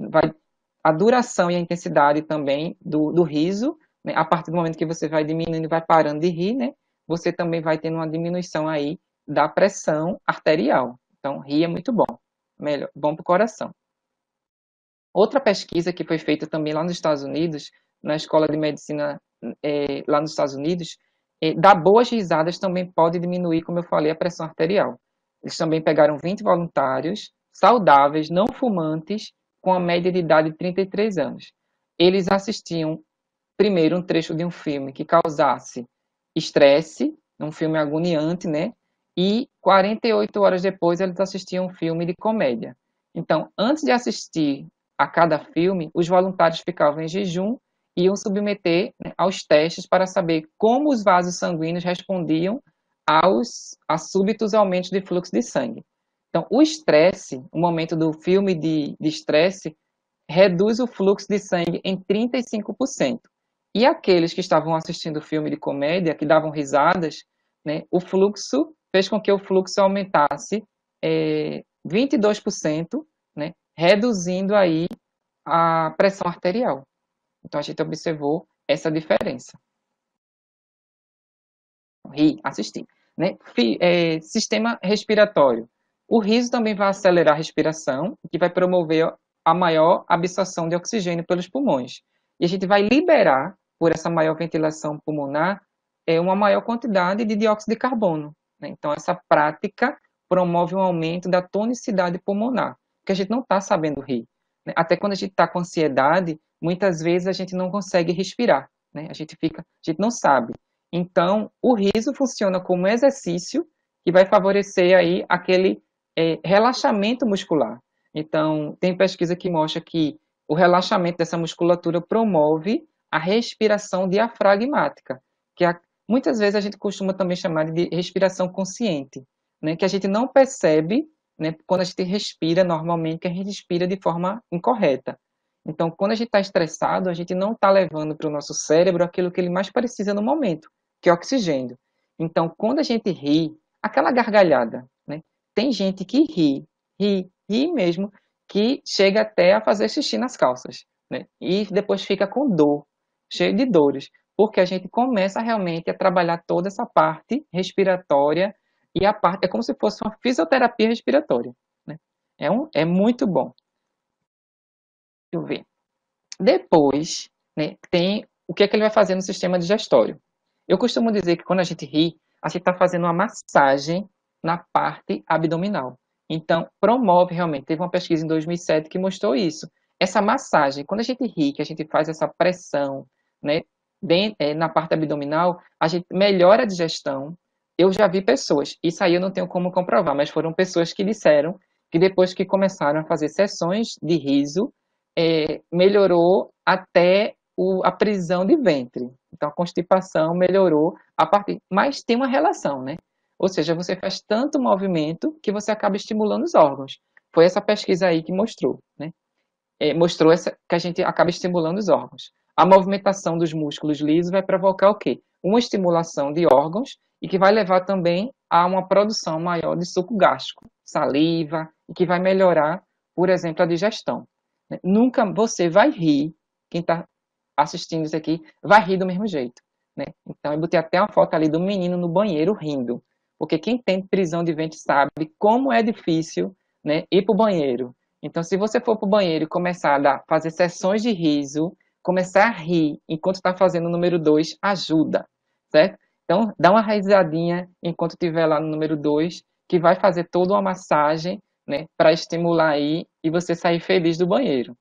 a duração e a intensidade também do riso, né? A partir do momento que você vai diminuindo e vai parando de rir, né? Você também vai tendo uma diminuição aí da pressão arterial. Então, rir é muito bom, melhor, bom para o coração. Outra pesquisa que foi feita também lá nos Estados Unidos, na Escola de Medicina lá nos Estados Unidos, dar boas risadas também pode diminuir, como eu falei, a pressão arterial. Eles também pegaram 20 voluntários saudáveis, não fumantes, com a média de idade de 33 anos. Eles assistiam primeiro um trecho de um filme que causasse estresse, um filme agoniante, né? E 48 horas depois eles assistiam um filme de comédia. Então, antes de assistir a cada filme, os voluntários ficavam em jejum e iam submeter, né, aos testes para saber como os vasos sanguíneos respondiam a súbitos aumentos de fluxo de sangue. Então, o estresse, o momento do filme de estresse, reduz o fluxo de sangue em 35%. E aqueles que estavam assistindo filme de comédia, que davam risadas, né, o fluxo fez com que o fluxo aumentasse 22%, né, reduzindo aí a pressão arterial. Então a gente observou essa diferença. Rir, assistir. Né? Sistema respiratório. O riso também vai acelerar a respiração, que vai promover a maior absorção de oxigênio pelos pulmões. E a gente vai liberar, por essa maior ventilação pulmonar, uma maior quantidade de dióxido de carbono. Né? Então, essa prática promove um aumento da tonicidade pulmonar, que a gente não está sabendo rir. Né? Até quando a gente está com ansiedade, muitas vezes a gente não consegue respirar. Né? A gente não sabe. Então, o riso funciona como exercício que vai favorecer aí aquele relaxamento muscular. Então, tem pesquisa que mostra que o relaxamento dessa musculatura promove a respiração diafragmática, que muitas vezes a gente costuma também chamar de respiração consciente, né? Que a gente não percebe, né, quando a gente respira normalmente, que a gente respira de forma incorreta. Então, quando a gente está estressado, a gente não está levando para o nosso cérebro aquilo que ele mais precisa no momento, que é oxigênio. Então, quando a gente ri, aquela gargalhada, né? Tem gente que ri mesmo, que chega até a fazer xixi nas calças, né? E depois fica com dor, cheio de dores, porque a gente começa realmente a trabalhar toda essa parte respiratória e a parte é como se fosse uma fisioterapia respiratória, né? É muito bom. Deixa eu ver. Depois, né, tem o que é que ele vai fazer no sistema digestório. Eu costumo dizer que quando a gente ri, a gente está fazendo uma massagem na parte abdominal. Então, promove realmente. Teve uma pesquisa em 2007 que mostrou isso. Essa massagem, quando a gente ri, que a gente faz essa pressão, né, na parte abdominal, a gente melhora a digestão. Eu já vi pessoas, isso aí eu não tenho como comprovar, mas foram pessoas que disseram que depois que começaram a fazer sessões de riso, melhorou até a prisão de ventre. Então, a constipação melhorou a partir. Mas tem uma relação, né? Ou seja, você faz tanto movimento que você acaba estimulando os órgãos. Foi essa pesquisa aí que mostrou, né? Mostrou que a gente acaba estimulando os órgãos. A movimentação dos músculos lisos vai provocar o quê? Uma estimulação de órgãos e que vai levar também a uma produção maior de suco gástrico, saliva, e que vai melhorar, por exemplo, a digestão. Nunca você vai rir, quem está assistindo isso aqui, vai rir do mesmo jeito. Né? Então, eu botei até uma foto ali do menino no banheiro rindo. Porque quem tem prisão de ventre sabe como é difícil, né, ir para o banheiro. Então, se você for para o banheiro e começar a fazer sessões de riso, começar a rir enquanto está fazendo o número 2, ajuda, certo? Então, dá uma risadinha enquanto estiver lá no número 2, que vai fazer toda uma massagem, né, para estimular aí e você sair feliz do banheiro.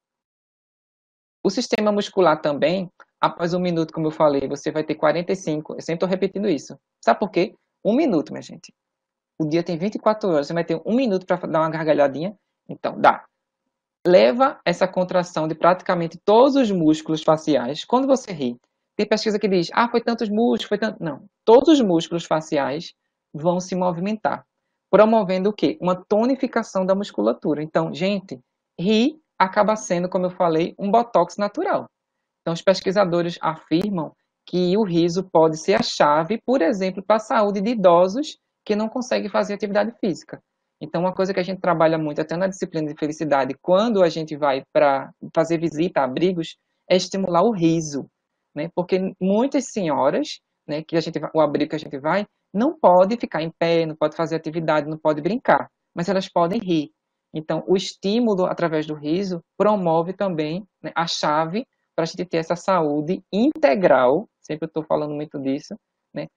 O sistema muscular também, após 1 minuto, como eu falei, você vai ter 45, eu sempre estou repetindo isso. Sabe por quê? 1 minuto, minha gente. O dia tem 24 horas, você vai ter 1 minuto para dar uma gargalhadinha, então dá. Leva essa contração de praticamente todos os músculos faciais. Quando você ri, tem pesquisa que diz, foi tantos músculos, foi tanto... Não, todos os músculos faciais vão se movimentar, promovendo o quê? Uma tonificação da musculatura. Então, gente, rir acaba sendo, como eu falei, um botox natural. Então, os pesquisadores afirmam que o riso pode ser a chave, por exemplo, para a saúde de idosos que não conseguem fazer atividade física. Então, uma coisa que a gente trabalha muito, até na disciplina de felicidade, quando a gente vai para fazer visita a abrigos, é estimular o riso, né? Porque muitas senhoras, né, o abrigo que a gente vai, não pode ficar em pé, não pode fazer atividade, não pode brincar, mas elas podem rir. Então, o estímulo através do riso promove também, né, a chave para a gente ter essa saúde integral, sempre eu estou falando muito disso, né,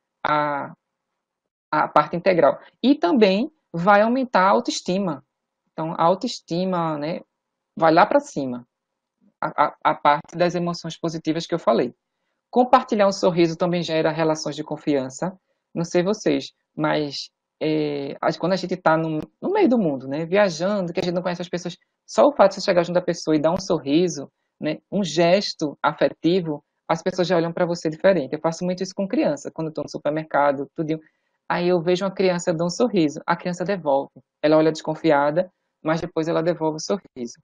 a parte integral. E também vai aumentar a autoestima. Então, a autoestima, né, vai lá para cima. A parte das emoções positivas que eu falei. Compartilhar um sorriso também gera relações de confiança. Não sei vocês, mas quando a gente está no meio do mundo, né, viajando, que a gente não conhece as pessoas, só o fato de você chegar junto da pessoa e dar um sorriso, né, um gesto afetivo, as pessoas já olham para você diferente. Eu faço muito isso com criança, quando estou no supermercado, tudo. Aí eu vejo uma criança dar um sorriso, a criança devolve. Ela olha desconfiada, mas depois ela devolve o sorriso.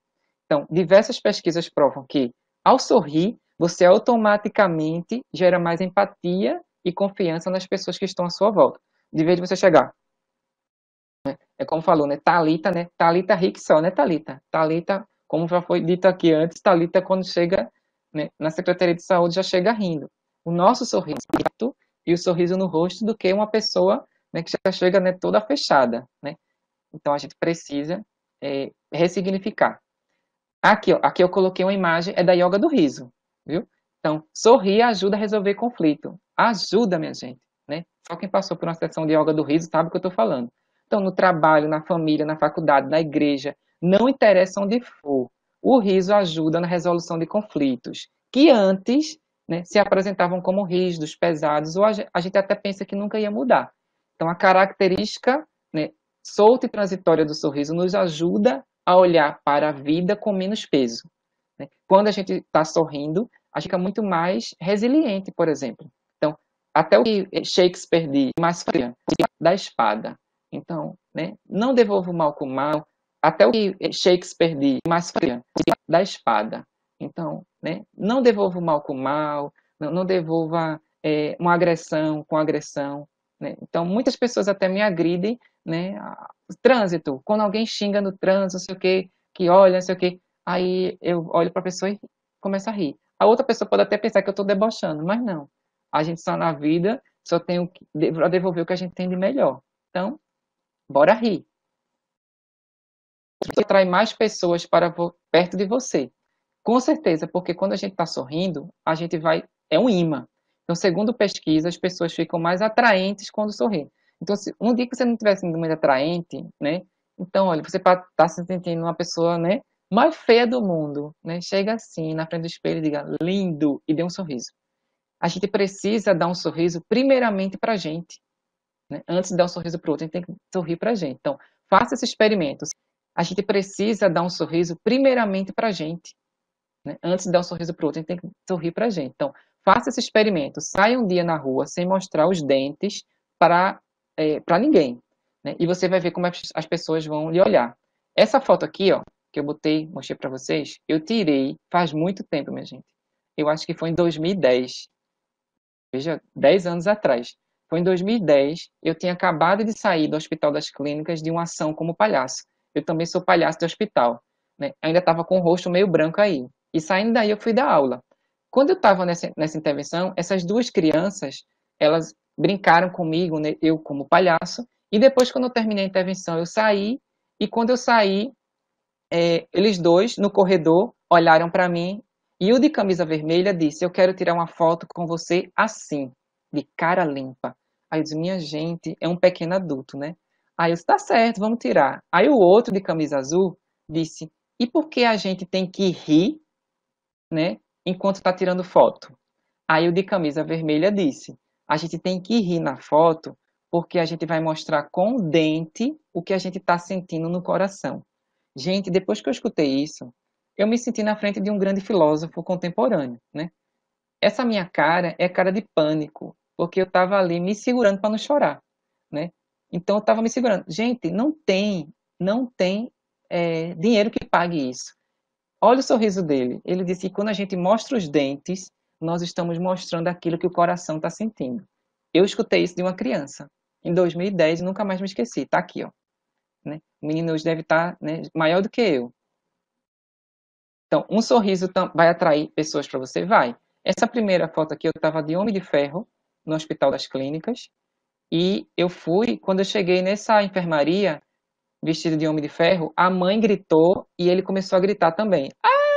Então, diversas pesquisas provam que, ao sorrir, você automaticamente gera mais empatia e confiança nas pessoas que estão à sua volta. De vez de você chegar, é como falou, né? Talita, né? Talita rique só, né, Talita? Talita, como já foi dito aqui antes, Talita quando chega, né, na Secretaria de Saúde já chega rindo. O nosso sorriso e o sorriso no rosto do que uma pessoa, né, que já chega, né, toda fechada, né? Então a gente precisa ressignificar. Aqui, ó, aqui eu coloquei uma imagem, é da yoga do riso, viu? Então, sorrir ajuda a resolver conflito. Ajuda, minha gente, né? Só quem passou por uma sessão de yoga do riso sabe o que eu estou falando. Então, no trabalho, na família, na faculdade, na igreja, não interessa onde for, o riso ajuda na resolução de conflitos que antes, né, se apresentavam como rígidos, pesados, ou a gente até pensa que nunca ia mudar. Então, a característica, né, solta e transitória do sorriso nos ajuda a olhar para a vida com menos peso, né? Quando a gente está sorrindo, a gente fica muito mais resiliente, por exemplo. Então, até o que Shakespeare diz, mais fria da espada. Então, né, não devolva o mal com o mal. Até o que Shakespeare diz, mais fria da espada. Então, né, não devolva o mal com o mal, não devolva uma agressão com agressão. Né? Então, muitas pessoas até me agridem, né? Trânsito, quando alguém xinga no trânsito, não sei o quê, que olha, não sei o quê, aí eu olho para a pessoa e começo a rir. A outra pessoa pode até pensar que eu estou debochando, mas não. A gente só na vida só tem para devolver o que a gente tem de melhor. Então, bora rir. Atrai mais pessoas para perto de você. Com certeza, porque quando a gente está sorrindo, a gente vai. É um imã. Então, segundo pesquisa, as pessoas ficam mais atraentes quando sorriem. Então, se um dia que você não estiver sendo muito atraente, né? Então, olha, você está se sentindo uma pessoa, né? Mais feia do mundo, né? Chega assim, na frente do espelho e diga, lindo, e dê um sorriso. A gente precisa dar um sorriso primeiramente para a gente, né? Antes de dar um sorriso para o outro, a gente tem que sorrir para a gente. Então, faça esse experimento. A gente precisa dar um sorriso primeiramente para a gente, né? Antes de dar um sorriso para o outro, a gente tem que sorrir para a gente. Então, faça esse experimento. Saia um dia na rua sem mostrar os dentes para ninguém, né? E você vai ver como as pessoas vão lhe olhar. Essa foto aqui, ó, que eu mostrei para vocês, eu tirei faz muito tempo, minha gente. Eu acho que foi em 2010. Veja, 10 anos atrás. Foi em 2010, eu tinha acabado de sair do Hospital das Clínicas de uma ação como palhaço. Eu também sou palhaço de hospital, né? Ainda estava com o rosto meio branco aí. E saindo daí eu fui dar aula. Quando eu estava nessa intervenção, essas duas crianças, elas brincaram comigo, né? Eu como palhaço. E depois, quando eu terminei a intervenção, eu saí. E quando eu saí, eles dois, no corredor, olharam para mim e o de camisa vermelha disse: Eu quero tirar uma foto com você assim, de cara limpa. Aí eu disse: Minha gente, é um pequeno adulto, né? Aí eu disse: Tá certo, vamos tirar. Aí o outro de camisa azul disse: E por que a gente tem que rir, né, enquanto está tirando foto? Aí o de camisa vermelha disse: A gente tem que rir na foto porque a gente vai mostrar com o dente o que a gente está sentindo no coração. Gente, depois que eu escutei isso, eu me senti na frente de um grande filósofo contemporâneo, né? Essa minha cara é cara de pânico, porque eu estava ali me segurando para não chorar, né? Então eu estava me segurando. Gente, não tem dinheiro que pague isso. Olha o sorriso dele. Ele disse que quando a gente mostra os dentes, nós estamos mostrando aquilo que o coração está sentindo. Eu escutei isso de uma criança em 2010 e nunca mais me esqueci. Tá aqui, ó. Né? O menino hoje deve estar, né, maior do que eu. Então, um sorriso vai atrair pessoas para você? Vai. Essa primeira foto aqui, eu estava de Homem de Ferro, no Hospital das Clínicas, e eu fui, quando eu cheguei nessa enfermaria, vestido de Homem de Ferro, a mãe gritou e ele começou a gritar também.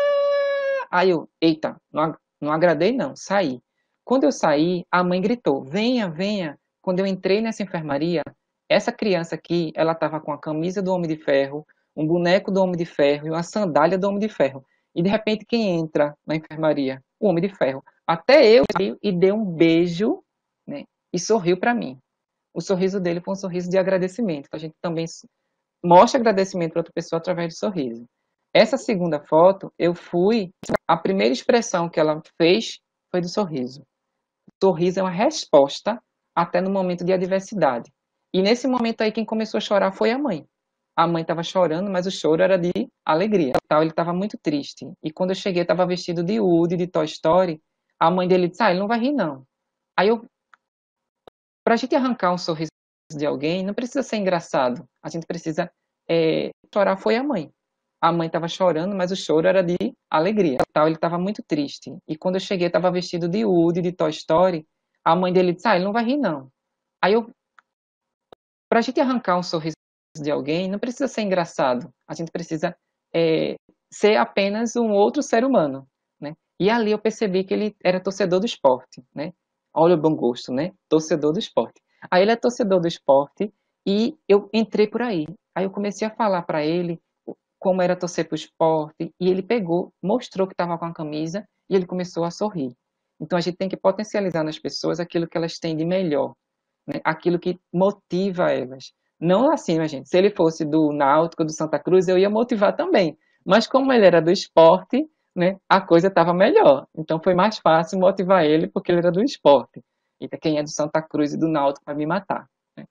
Aí eu, eita, não agradei não, saí. Quando eu saí, a mãe gritou, venha, venha. Quando eu entrei nessa enfermaria, essa criança aqui, ela estava com a camisa do Homem de Ferro, um boneco do Homem de Ferro e uma sandália do Homem de Ferro. E de repente quem entra na enfermaria? O Homem de Ferro. Até eu e deu um beijo, né, e sorriu para mim. O sorriso dele foi um sorriso de agradecimento. A gente também mostra agradecimento para outra pessoa através do sorriso. Essa segunda foto, a primeira expressão que ela fez foi do sorriso. O sorriso é uma resposta até no momento de adversidade. E nesse momento aí, quem começou a chorar foi a mãe. a mãe estava chorando, mas o choro era de alegria. Tal, ele estava muito triste. E quando eu cheguei, estava vestido de Woody, de Toy Story. A mãe dele disse, ele não vai rir, não. Aí eu, pra gente arrancar um sorriso de alguém, não precisa ser engraçado. A gente precisa chorar, foi a mãe. A mãe estava chorando, mas o choro era de alegria. Tal, ele estava muito triste. E quando eu cheguei, estava vestido de Woody, de Toy Story. A mãe dele disse, ele não vai rir, não. Aí eu, pra gente arrancar um sorriso de alguém, não precisa ser engraçado. A gente precisa ser apenas um outro ser humano, né? E ali eu percebi que ele era torcedor do esporte, né? Olha o bom gosto, né? Torcedor do esporte. Aí ele é torcedor do esporte e eu entrei por aí. Aí eu comecei a falar para ele como era torcer para o esporte e ele pegou, mostrou que estava com a camisa e ele começou a sorrir. Então a gente tem que potencializar nas pessoas aquilo que elas têm de melhor, né? Aquilo que motiva elas. Não assim, minha gente. Se ele fosse do Náutico, do Santa Cruz, eu ia motivar também. Mas como ele era do esporte, né, a coisa estava melhor. Então foi mais fácil motivar ele porque ele era do esporte. E quem é do Santa Cruz e do Náutico vai me matar, né?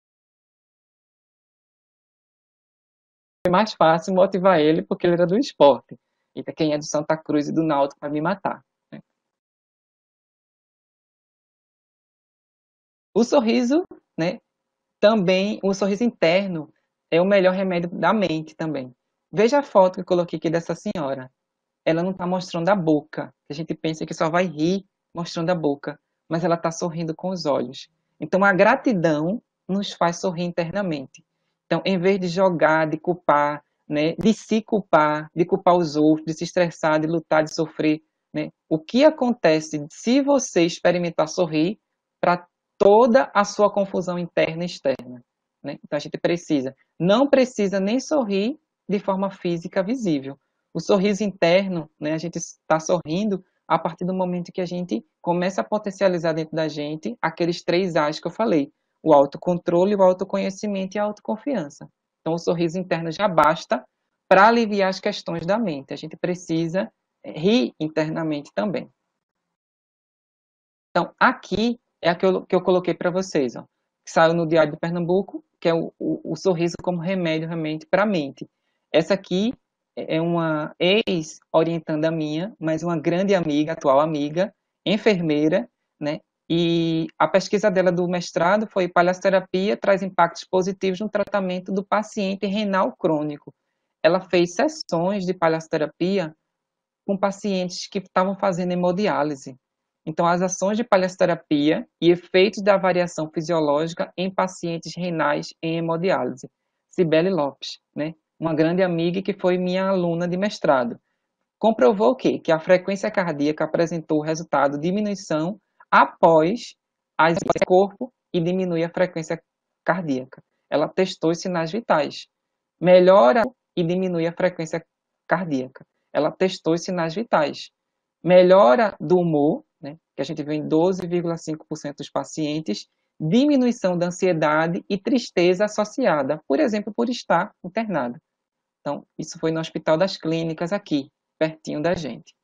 Foi mais fácil motivar ele porque ele era do esporte. E quem é do Santa Cruz e do Náutico vai me matar, né? O sorriso, né, também, o sorriso interno é o melhor remédio da mente também. Veja a foto que eu coloquei aqui dessa senhora. Ela não está mostrando a boca. A gente pensa que só vai rir mostrando a boca, mas ela está sorrindo com os olhos. Então, a gratidão nos faz sorrir internamente. Então, em vez de jogar, de culpar, né, de se culpar, de culpar os outros, de se estressar, de lutar, de sofrer, né, o que acontece se você experimentar sorrir para toda a sua confusão interna e externa, né? Então, a gente não precisa nem sorrir de forma física visível. O sorriso interno, né, a gente está sorrindo a partir do momento que a gente começa a potencializar dentro da gente aqueles 3 A's que eu falei: o autocontrole, o autoconhecimento e a autoconfiança. Então, o sorriso interno já basta para aliviar as questões da mente. A gente precisa rir internamente também. Então, aqui é a que eu coloquei para vocês, ó, que saiu no Diário de Pernambuco, que é o sorriso como remédio realmente para a mente. Essa aqui é uma ex-orientanda minha, mas uma grande amiga, atual amiga, enfermeira, né? E a pesquisa dela do mestrado foi palhaçoterapia traz impactos positivos no tratamento do paciente renal crônico. Ela fez sessões de palhaçoterapia com pacientes que estavam fazendo hemodiálise. Então, as ações de palhaçoterapia e efeitos da variação fisiológica em pacientes renais em hemodiálise. Cibele Lopes, né? Uma grande amiga que foi minha aluna de mestrado. Comprovou o quê? Que a frequência cardíaca apresentou resultado de diminuição após as corpo e diminui a frequência cardíaca. Ela testou os sinais vitais. Melhora e diminui a frequência cardíaca. Ela testou os sinais vitais. Melhora do humor, né, que a gente vê em 12,5% dos pacientes, diminuição da ansiedade e tristeza associada, por exemplo, por estar internado. Então, isso foi no Hospital das Clínicas aqui, pertinho da gente.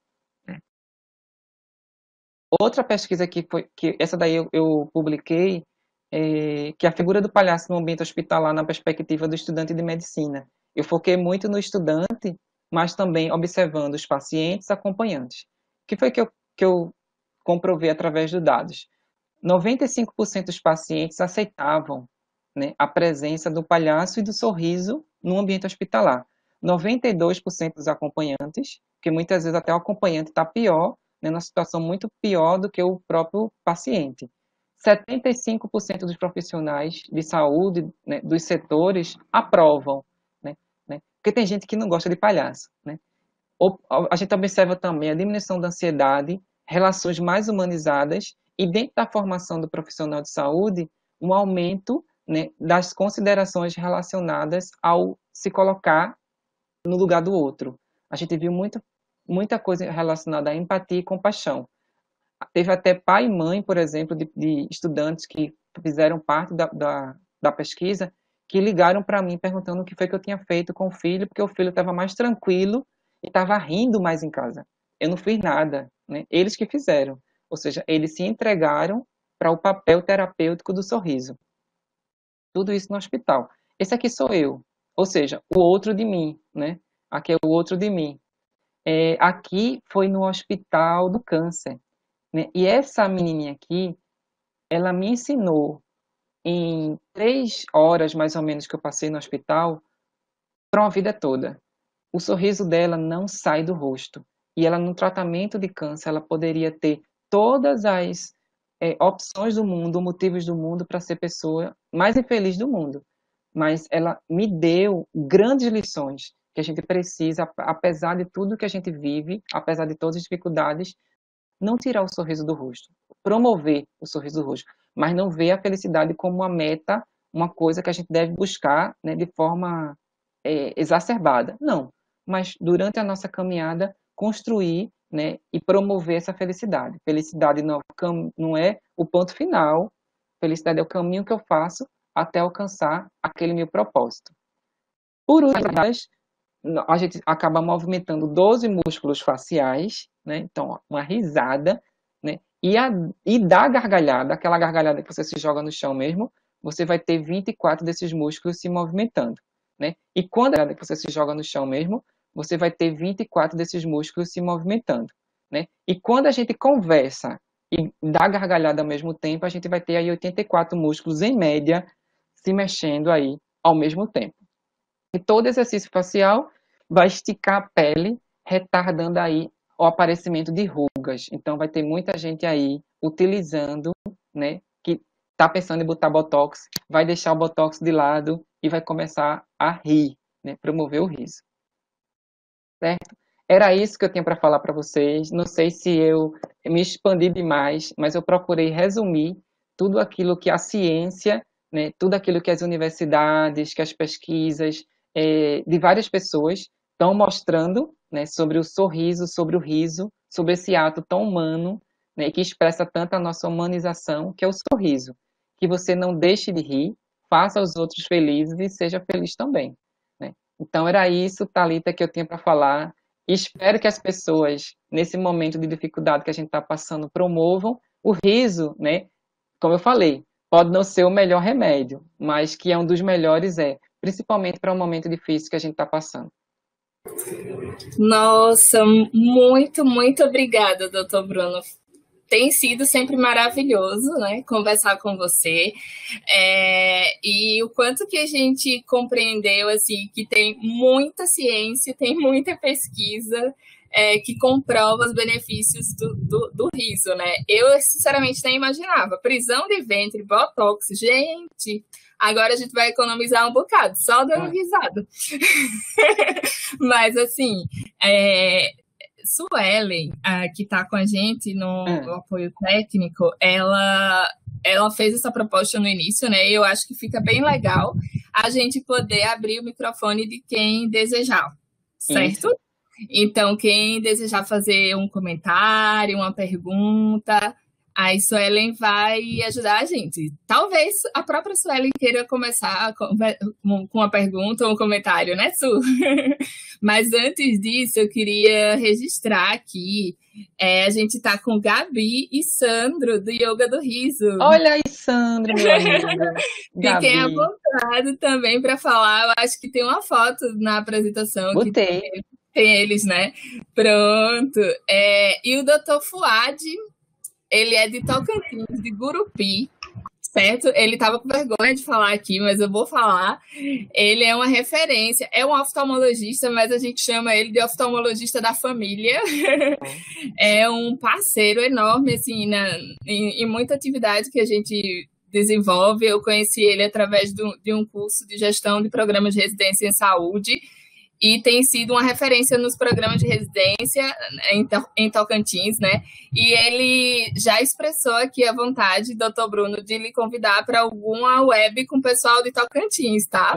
Outra pesquisa que essa daí eu publiquei, que a figura do palhaço no ambiente hospitalar na perspectiva do estudante de medicina. Eu foquei muito no estudante, mas também observando os pacientes acompanhantes. O que foi que eu comprovei através dos dados? 95% dos pacientes aceitavam, né, a presença do palhaço e do sorriso no ambiente hospitalar. 92% dos acompanhantes, que muitas vezes até o acompanhante está pior, né, numa situação muito pior do que o próprio paciente. 75% dos profissionais de saúde, né, dos setores aprovam, né, porque tem gente que não gosta de palhaço, né? A gente observa também a diminuição da ansiedade, relações mais humanizadas e, dentro da formação do profissional de saúde, um aumento, né, das considerações relacionadas ao se colocar no lugar do outro. A gente viu muita coisa relacionada à empatia e compaixão. Teve até pai e mãe, por exemplo, de estudantes que fizeram parte da pesquisa, que ligaram para mim perguntando o que foi que eu tinha feito com o filho, porque o filho estava mais tranquilo e estava rindo mais em casa. Eu não fiz nada, né? Eles que fizeram. Ou seja, eles se entregaram para o papel terapêutico do sorriso. Tudo isso no hospital. Esse aqui sou eu. Ou seja, o outro de mim, né? Aqui é o outro de mim. Aqui foi no Hospital do Câncer, né? E essa menininha aqui, ela me ensinou em 3 horas, mais ou menos, que eu passei no hospital, para uma vida toda. O sorriso dela não sai do rosto. E ela, no tratamento de câncer, ela poderia ter todas as opções do mundo, motivos do mundo para ser pessoa mais infeliz do mundo. Mas ela me deu grandes lições que a gente precisa, apesar de tudo que a gente vive, apesar de todas as dificuldades, não tirar o sorriso do rosto, promover o sorriso do rosto, mas não ver a felicidade como uma meta, uma coisa que a gente deve buscar, né, de forma exacerbada. Não, mas durante a nossa caminhada, construir, né, e promover essa felicidade. Felicidade não é o ponto final, felicidade é o caminho que eu faço até alcançar aquele meu propósito. Por último, a gente acaba movimentando 12 músculos faciais, né? Então, uma risada, né? E da gargalhada, aquela gargalhada que você se joga no chão mesmo, você vai ter 24 desses músculos se movimentando, né? E quando você se joga no chão mesmo, você vai ter 24 desses músculos se movimentando, né? E quando a gente conversa e dá gargalhada ao mesmo tempo, a gente vai ter aí 84 músculos em média se mexendo aí ao mesmo tempo. E todo exercício facial vai esticar a pele, retardando aí o aparecimento de rugas. Então, vai ter muita gente aí utilizando, né, que está pensando em botar botox, vai deixar o botox de lado e vai começar a rir, né, promover o riso. Certo? Era isso que eu tinha para falar para vocês. Não sei se eu me expandi demais, mas eu procurei resumir tudo aquilo que a ciência, né, tudo aquilo que as universidades, que as pesquisas de várias pessoas estão mostrando, né, sobre o sorriso, sobre o riso, sobre esse ato tão humano, né, que expressa tanto a nossa humanização, que é o sorriso. Que você não deixe de rir, faça os outros felizes e seja feliz também. Né? Então, era isso, Thalita, que eu tinha para falar. Espero que as pessoas, nesse momento de dificuldade que a gente está passando, promovam o riso, né? Como eu falei, pode não ser o melhor remédio, mas que é um dos melhores, principalmente para um momento difícil que a gente está passando. Nossa, muito, muito obrigada, doutor Bruno. Tem sido sempre maravilhoso, né, conversar com você. E o quanto que a gente compreendeu, assim, que tem muita ciência, tem muita pesquisa que comprova os benefícios do riso, né? Eu, sinceramente, nem imaginava. Prisão de ventre, botox, gente... Agora a gente vai economizar um bocado, só dando risada. Mas, assim, Suelen, que está com a gente no apoio técnico, ela fez essa proposta no início, né? Eu acho que fica bem legal a gente poder abrir o microfone de quem desejar, certo? Isso. Então, quem desejar fazer um comentário, uma pergunta, a Suelen vai ajudar a gente. Talvez a própria Suelen queira começar com uma pergunta ou um comentário, né, Su? Mas antes disso, eu queria registrar aqui, a gente está com Gabi e Sandro, do Yoga do Riso. Olha aí, Sandro, meu amigo. Fiquem à vontade também para falar. Eu acho que tem uma foto na apresentação. Botei. Que tem eles, né? Pronto. E o Dr. Fuad, ele é de Tocantins, de Gurupi, certo? Ele estava com vergonha de falar aqui, mas eu vou falar. Ele é uma referência, é um oftalmologista, mas a gente chama ele de oftalmologista da família. É um parceiro enorme, assim, em muita atividade que a gente desenvolve. Eu conheci ele através de um curso de gestão de programas de residência em saúde, e tem sido uma referência nos programas de residência em Tocantins, né? E ele já expressou aqui a vontade, doutor Bruno, de lhe convidar para alguma web com o pessoal de Tocantins, tá?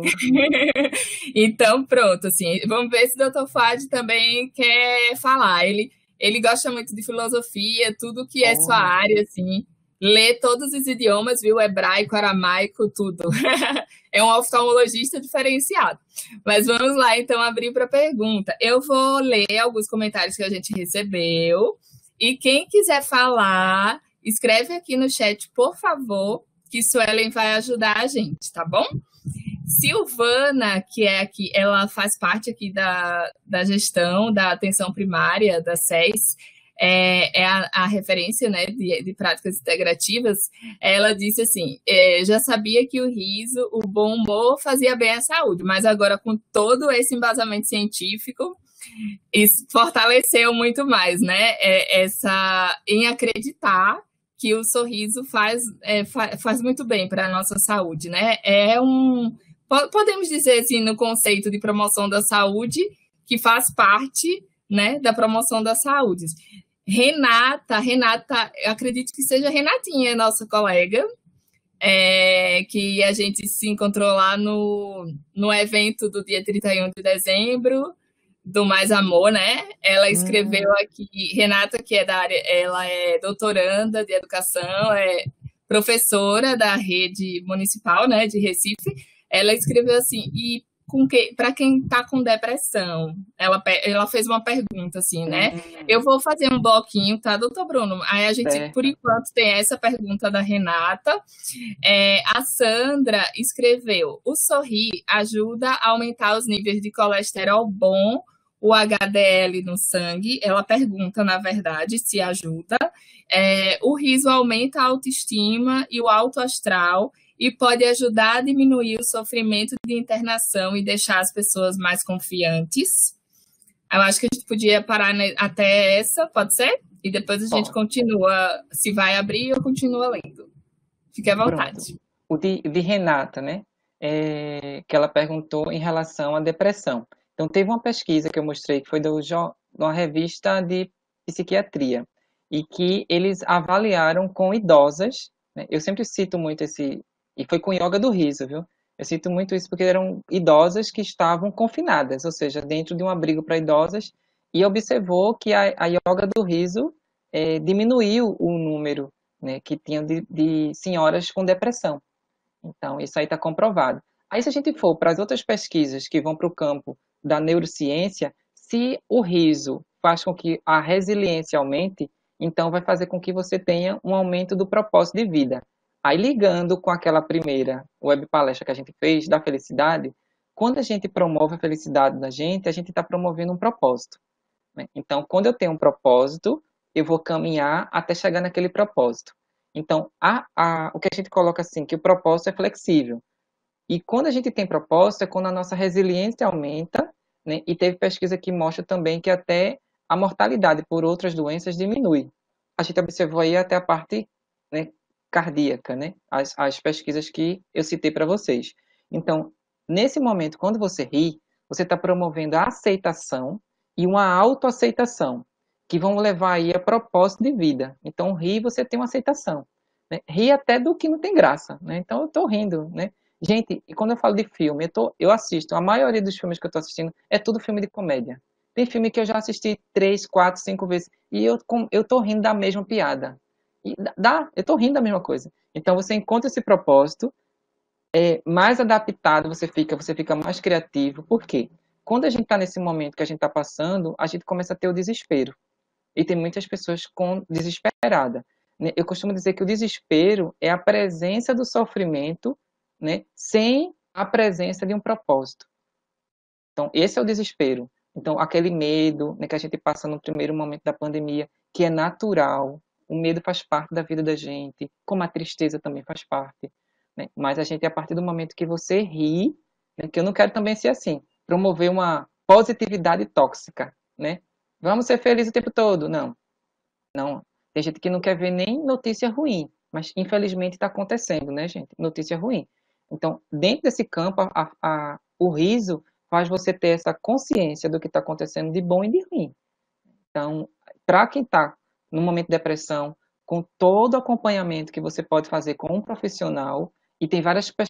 Então, pronto, assim, vamos ver se o doutor Fuad também quer falar. Ele gosta muito de filosofia, tudo que é sua área, assim, lê todos os idiomas, viu? Hebraico, aramaico, tudo. É um oftalmologista diferenciado. Mas vamos lá, então, abrir para pergunta. Eu vou ler alguns comentários que a gente recebeu. E quem quiser falar, escreve aqui no chat, por favor, que Suelen vai ajudar a gente, tá bom? Silvana, que é aqui, ela faz parte aqui da gestão da atenção primária da SES, é a referência, né, de práticas integrativas. Ela disse assim: já sabia que o riso, o bom humor fazia bem à saúde, mas agora com todo esse embasamento científico, isso fortaleceu muito mais, né? Em acreditar que o sorriso faz muito bem para a nossa saúde, né? Podemos dizer assim, no conceito de promoção da saúde, que faz parte, né, da promoção da saúde. Renata, eu acredito que seja Renatinha, nossa colega, que a gente se encontrou lá no evento do dia 31 de dezembro, do Mais Amor, né? Ela escreveu aqui, Renata, que é da área, ela é doutoranda de educação, é professora da rede municipal, né, de Recife. Ela escreveu assim: e para quem está com depressão, ela fez uma pergunta assim, né? Eu vou fazer um bloquinho, tá, doutor Bruno? Aí a gente, por enquanto, tem essa pergunta da Renata. A Sandra escreveu: o sorrir ajuda a aumentar os níveis de colesterol bom, o HDL no sangue. Ela pergunta, na verdade, se ajuda. O riso aumenta a autoestima e o alto astral e pode ajudar a diminuir o sofrimento de internação e deixar as pessoas mais confiantes. Eu acho que a gente podia parar até essa, pode ser? E depois a gente continua, se vai abrir, eu continuo lendo. Fique à vontade. Pronto. O de Renata, né? Que ela perguntou em relação à depressão. Então, teve uma pesquisa que eu mostrei, que foi de uma revista de psiquiatria, e que eles avaliaram com idosas, né? Eu sempre cito muito e foi com yoga do riso, viu? Eu cito muito isso porque eram idosas que estavam confinadas, ou seja, dentro de um abrigo para idosas, e observou que a yoga do riso diminuiu o número, né, que tinham de senhoras com depressão. Então, isso aí está comprovado. Aí, se a gente for para as outras pesquisas que vão para o campo da neurociência, se o riso faz com que a resiliência aumente, então vai fazer com que você tenha um aumento do propósito de vida. Aí, ligando com aquela primeira web palestra que a gente fez, da felicidade, quando a gente promove a felicidade da gente, a gente está promovendo um propósito, né? Então, quando eu tenho um propósito, eu vou caminhar até chegar naquele propósito. Então, o que a gente coloca assim, que o propósito é flexível. E quando a gente tem propósito, é quando a nossa resiliência aumenta, né? E teve pesquisa que mostra também que até a mortalidade por outras doenças diminui. A gente observou aí até a parte, né, cardíaca, né? As pesquisas que eu citei para vocês. Então, nesse momento, quando você ri, você está promovendo a aceitação e uma autoaceitação, que vão levar aí a propósito de vida. Então, rir, você tem uma aceitação, né? Rir até do que não tem graça, né? Então, eu estou rindo, né? Gente, e quando eu falo de filme, eu assisto, a maioria dos filmes que eu estou assistindo é tudo filme de comédia. Tem filme que eu já assisti 3, 4, 5 vezes e eu tô rindo da mesma piada. E eu tô rindo da mesma coisa. Então você encontra esse propósito, mais adaptado você fica mais criativo. Por quê? Quando a gente está nesse momento que a gente está passando, a gente começa a ter o desespero. E tem muitas pessoas desesperadas. Eu costumo dizer que o desespero é a presença do sofrimento, né, sem a presença de um propósito. Então, esse é o desespero. Então, aquele medo, né, que a gente passa no primeiro momento da pandemia, que é natural, o medo faz parte da vida da gente, como a tristeza também faz parte, né? Mas a gente, a partir do momento que você ri, né, que eu não quero também ser assim, promover uma positividade tóxica, né? Vamos ser felizes o tempo todo. Não, não. Tem gente que não quer ver nem notícia ruim, mas infelizmente está acontecendo, né, gente? Notícia ruim. Então, dentro desse campo, o riso faz você ter essa consciência do que está acontecendo de bom e de ruim. Então, para quem está no momento de depressão, com todo o acompanhamento que você pode fazer com um profissional, e tem várias pessoas,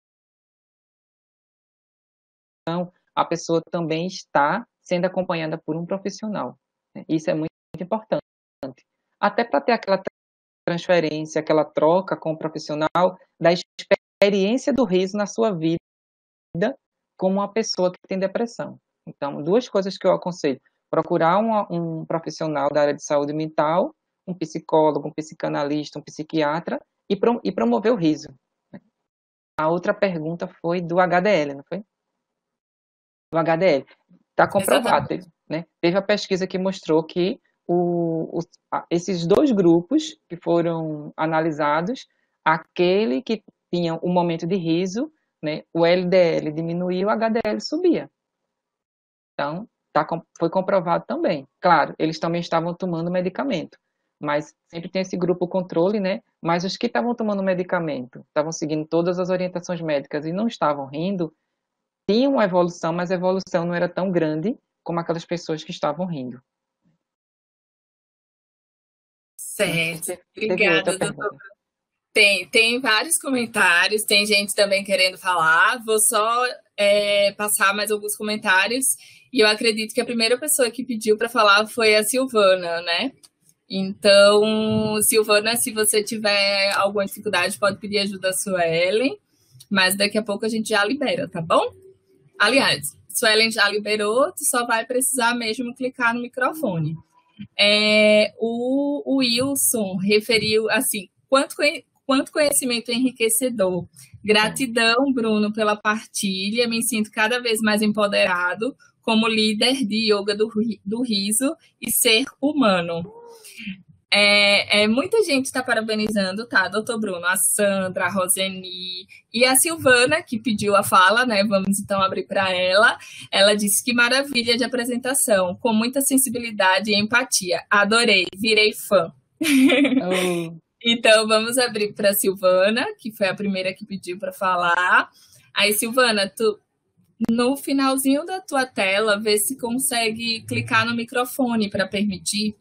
a pessoa também está sendo acompanhada por um profissional, né? Isso é muito importante. Até para ter aquela transferência, aquela troca com o profissional da experiência do riso na sua vida como uma pessoa que tem depressão. Então, duas coisas que eu aconselho: procurar um profissional da área de saúde mental, um psicólogo, um psicanalista, um psiquiatra, e promover o riso. A outra pergunta foi do HDL, não foi? Do HDL. Está comprovado, Exatamente. né? Teve a pesquisa que mostrou que esses dois grupos que foram analisados, aquele que tinha um momento de riso, né, o LDL diminuía, o HDL subia. Então, foi comprovado também. Claro, eles também estavam tomando medicamento, mas sempre tem esse grupo controle, né? Mas os que estavam tomando medicamento, estavam seguindo todas as orientações médicas e não estavam rindo, tinham uma evolução, mas a evolução não era tão grande como aquelas pessoas que estavam rindo. Não sei Certo. se teve outra Obrigada, doutor. pergunta. Tem vários comentários, tem gente também querendo falar. Vou só passar mais alguns comentários. E eu acredito que a primeira pessoa que pediu para falar foi a Silvana, né? Então, Silvana, se você tiver alguma dificuldade, pode pedir ajuda à Suelen, mas daqui a pouco a gente já libera, tá bom? Aliás, Suelen já liberou, tu só vai precisar mesmo clicar no microfone. O Wilson referiu assim, quanto conhecimento enriquecedor. Gratidão, Bruno, pela partilha. Me sinto cada vez mais empoderado como líder de yoga do riso e ser humano. Muita gente está parabenizando, tá, doutor Bruno? A Sandra, a Roseni e a Silvana, que pediu a fala, né? Vamos então abrir para ela. Ela disse que maravilha de apresentação, com muita sensibilidade e empatia. Adorei, virei fã. Oh. Então, vamos abrir para a Silvana, que foi a primeira que pediu para falar. Aí, Silvana, tu, no finalzinho da tua tela, vê se consegue clicar no microfone para permitir.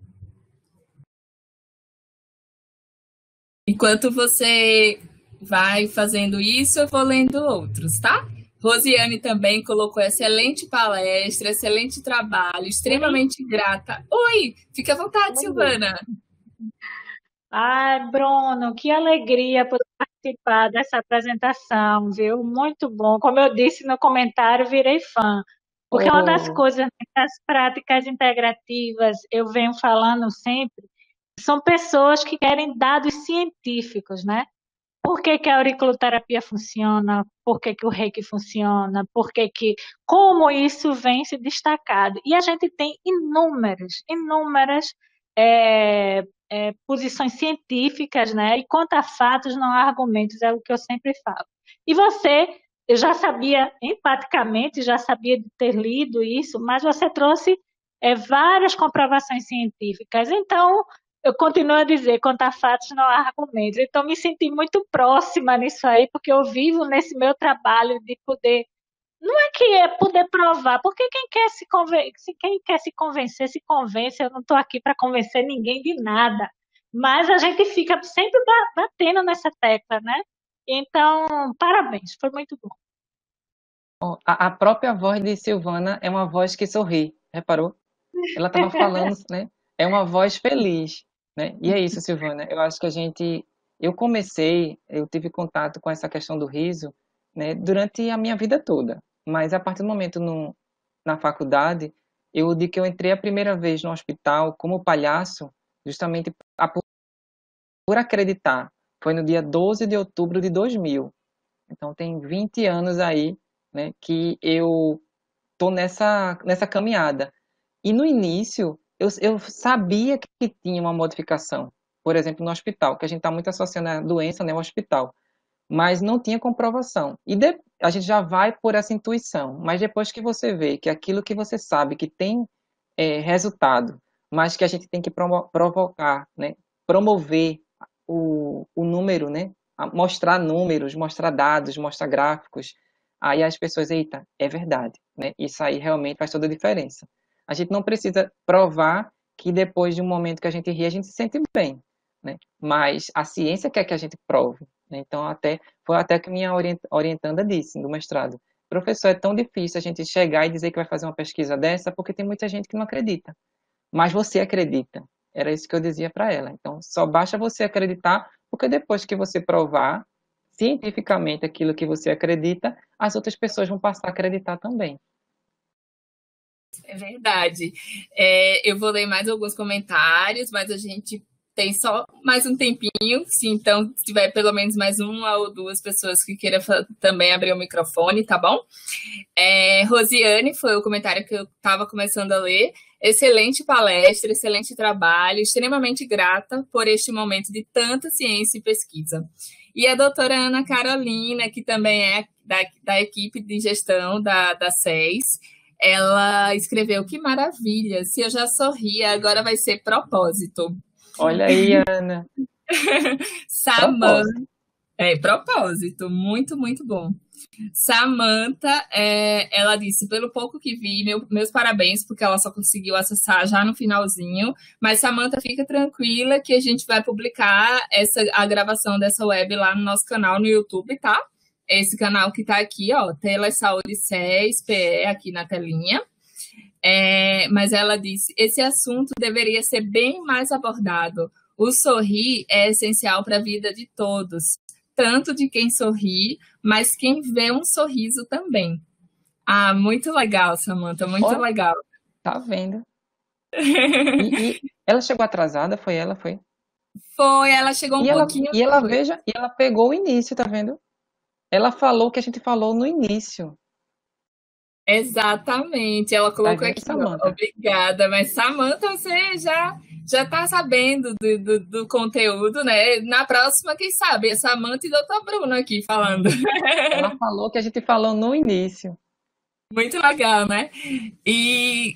Enquanto você vai fazendo isso, eu vou lendo outros, tá? Rosiane também colocou excelente palestra, excelente trabalho, extremamente grata. Oi, fica à vontade, Silvana. Ai, Bruno, que alegria poder participar dessa apresentação, viu? Muito bom. Como eu disse no comentário, virei fã. Porque uma das coisas das práticas integrativas, eu venho falando sempre, são pessoas que querem dados científicos, né? Por que que a auriculoterapia funciona? Por que que o reiki funciona? Como isso vem se destacado? E a gente tem inúmeras posições científicas, né? E quanto a fatos, não há argumentos, é o que eu sempre falo. E você, eu já sabia empaticamente, já sabia de ter lido isso, mas você trouxe várias comprovações científicas. Então, eu continuo a dizer, quanto a fatos, não há argumentos. Então, me senti muito próxima nisso aí, porque eu vivo nesse meu trabalho de poder. Não é que é poder provar, porque quem quer se convencer, se convence. Eu não estou aqui para convencer ninguém de nada. Mas a gente fica sempre batendo nessa tecla, né? Então, parabéns, foi muito bom. A própria voz de Silvana é uma voz que sorri, reparou? Ela estava falando, né? É uma voz feliz, né? E é isso, Silvana. Eu acho que eu tive contato com essa questão do riso, né, durante a minha vida toda. Mas a partir do momento na faculdade, de que eu entrei a primeira vez no hospital como palhaço, justamente por acreditar. Foi no dia 12 de outubro de 2000. Então tem 20 anos aí, né, que eu tô nessa caminhada. E no início, eu sabia que tinha uma modificação, por exemplo, no hospital, que a gente está muito associando a doença, né, ao hospital, mas não tinha comprovação. A gente já vai por essa intuição, mas depois que você vê que aquilo que você sabe que tem resultado, mas que a gente tem que provocar, né, promover o número, né, mostrar números, mostrar dados, mostrar gráficos, aí as pessoas, eita, é verdade, né? Isso aí realmente faz toda a diferença. A gente não precisa provar que depois de um momento que a gente ri, a gente se sente bem, né? Mas a ciência quer que a gente prove, né? Então, foi até que minha orientanda disse no mestrado: professor, é tão difícil a gente chegar e dizer que vai fazer uma pesquisa dessa, porque tem muita gente que não acredita. Mas você acredita. Era isso que eu dizia para ela. Então, só basta você acreditar, porque depois que você provar cientificamente aquilo que você acredita, as outras pessoas vão passar a acreditar também. É verdade. Eu vou ler mais alguns comentários, mas a gente tem só mais um tempinho, se então tiver pelo menos mais uma ou duas pessoas que queiram também abrir o microfone, tá bom? Rosiane foi o comentário que eu estava começando a ler. Excelente palestra, excelente trabalho, extremamente grata por este momento de tanta ciência e pesquisa. E a doutora Ana Carolina, que também é da equipe de gestão da SES, ela escreveu: que maravilha, se eu já sorria, agora vai ser propósito. Olha aí, Ana. Samantha. Propósito, muito, muito bom. Samantha, ela disse: pelo pouco que vi, meus parabéns, porque ela só conseguiu acessar já no finalzinho, mas Samantha, fica tranquila que a gente vai publicar a gravação dessa web lá no nosso canal no YouTube, tá? Esse canal que tá aqui, ó, Telesaúde SES PE, aqui na telinha. Mas ela disse: esse assunto deveria ser bem mais abordado. O sorrir é essencial para a vida de todos, tanto de quem sorri, mas quem vê um sorriso também. Ah, muito legal, Samantha, muito legal. Tá vendo? E ela chegou atrasada, foi ela? Foi, ela chegou um pouquinho. E ela pegou o início, tá vendo? Ela falou o que a gente falou no início. Exatamente, ela colocou aqui, obrigada, mas Samantha, você já está sabendo do conteúdo, né? Na próxima, quem sabe, Samantha e doutor Bruno aqui falando. Ela falou o que a gente falou no início. Muito legal, né? E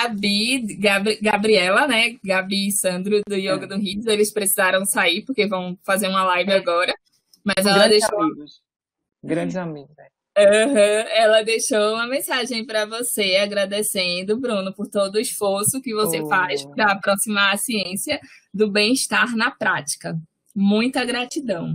Gabriela, né? Gabi e Sandro do Yoga do Riso, eles precisaram sair porque vão fazer uma live agora, mas ela deixou... Grandes amigos, Ela deixou uma mensagem para você agradecendo, Bruno, por todo o esforço que você faz para aproximar a ciência do bem-estar na prática. Muita gratidão.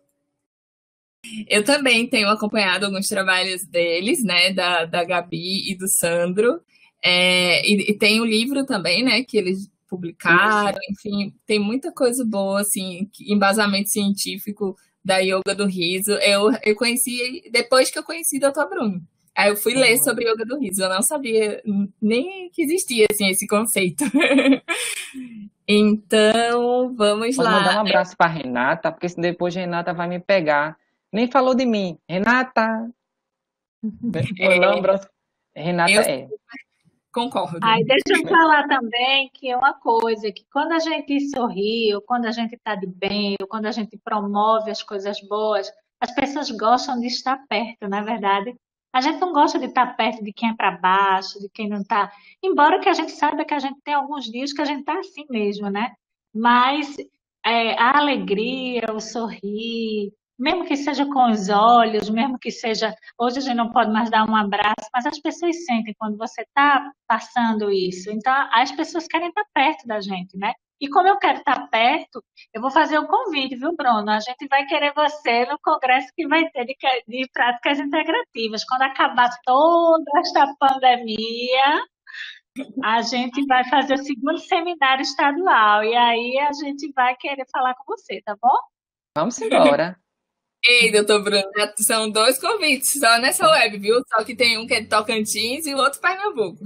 Eu também tenho acompanhado alguns trabalhos deles, né, da Gabi e do Sandro, e tem o livro também, né, que eles publicaram, enfim, tem muita coisa boa, assim, embasamento científico da Yoga do Riso. Eu conheci depois que eu conheci o Dr. Bruno. Aí eu fui ler sobre Yoga do Riso. Eu não sabia nem que existia assim, esse conceito. Então, vamos lá. Vou mandar um abraço para Renata, porque senão depois Renata vai me pegar. Nem falou de mim. Renata! Mandar um abraço. Renata Concordo. Deixa eu falar também que é uma coisa, que quando a gente sorri, ou quando a gente está de bem, ou quando a gente promove as coisas boas, as pessoas gostam de estar perto, não é verdade? A gente não gosta de estar perto de quem é para baixo, de quem não está... Embora que a gente saiba que a gente tem alguns dias que a gente está assim mesmo, né? Mas a alegria, o sorrir, mesmo que seja com os olhos, mesmo que seja... Hoje a gente não pode mais dar um abraço, mas as pessoas sentem quando você está passando isso. Então, as pessoas querem estar perto da gente, né? E como eu quero estar perto, eu vou fazer um convite, viu, Bruno? A gente vai querer você no congresso que vai ter de práticas integrativas. Quando acabar toda esta pandemia, a gente vai fazer o segundo seminário estadual. E aí a gente vai querer falar com você, tá bom? Vamos embora. Ei, doutor Bruno, são 2 convites só nessa web, viu? Só que tem um que é de Tocantins e o outro Pernambuco.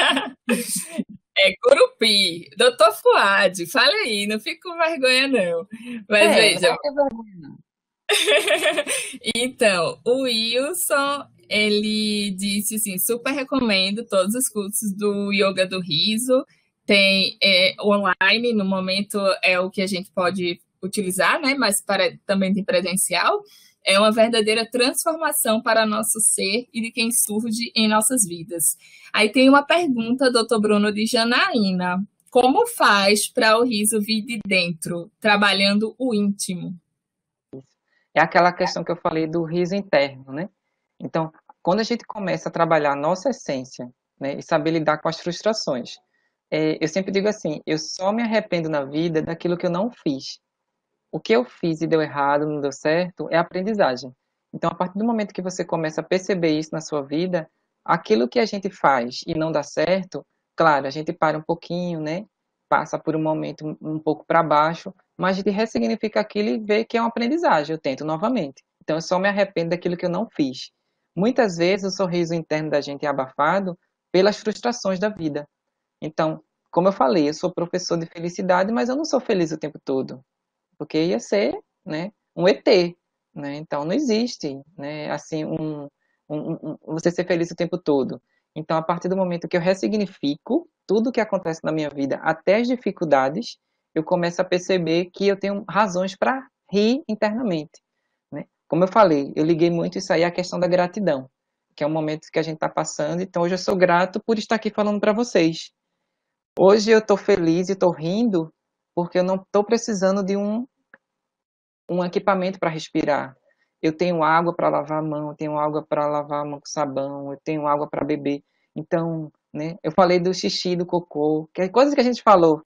Curupi. Doutor Fuad, fala aí, não fico com vergonha, não. Mas veja. Não tem vergonha, não. Então, o Wilson, ele disse assim: super recomendo todos os cursos do Yoga do Riso. Tem online, no momento é o que a gente pode utilizar, né? Mas também tem presencial. É uma verdadeira transformação para nosso ser e de quem surge em nossas vidas. Aí tem uma pergunta, doutor Bruno, de Janaína: como faz para o riso vir de dentro, trabalhando o íntimo? É aquela questão que eu falei do riso interno, né? Então, quando a gente começa a trabalhar a nossa essência, né, e saber lidar com as frustrações, eu sempre digo assim: eu só me arrependo na vida daquilo que eu não fiz. O que eu fiz e deu errado, não deu certo, é aprendizagem. Então, a partir do momento que você começa a perceber isso na sua vida, aquilo que a gente faz e não dá certo, claro, a gente para um pouquinho, né? Passa por um momento um pouco para baixo, mas a gente ressignifica aquilo e vê que é uma aprendizagem. Eu tento novamente. Então, eu só me arrependo daquilo que eu não fiz. Muitas vezes, o sorriso interno da gente é abafado pelas frustrações da vida. Então, como eu falei, eu sou professor de felicidade, mas eu não sou feliz o tempo todo, porque ia ser, né, um ET, né? Então não existe, né, assim, você ser feliz o tempo todo. Então, a partir do momento que eu ressignifico tudo o que acontece na minha vida, até as dificuldades, eu começo a perceber que eu tenho razões para rir internamente, né? Como eu falei, eu liguei muito isso aí à questão da gratidão, que é um momento que a gente está passando. Então, hoje eu sou grato por estar aqui falando para vocês. Hoje eu estou feliz e estou rindo porque eu não estou precisando de um equipamento para respirar. Eu tenho água para lavar a mão, eu tenho água para lavar a mão com sabão, eu tenho água para beber. Então, né, eu falei do xixi, do cocô, que é coisas que a gente falou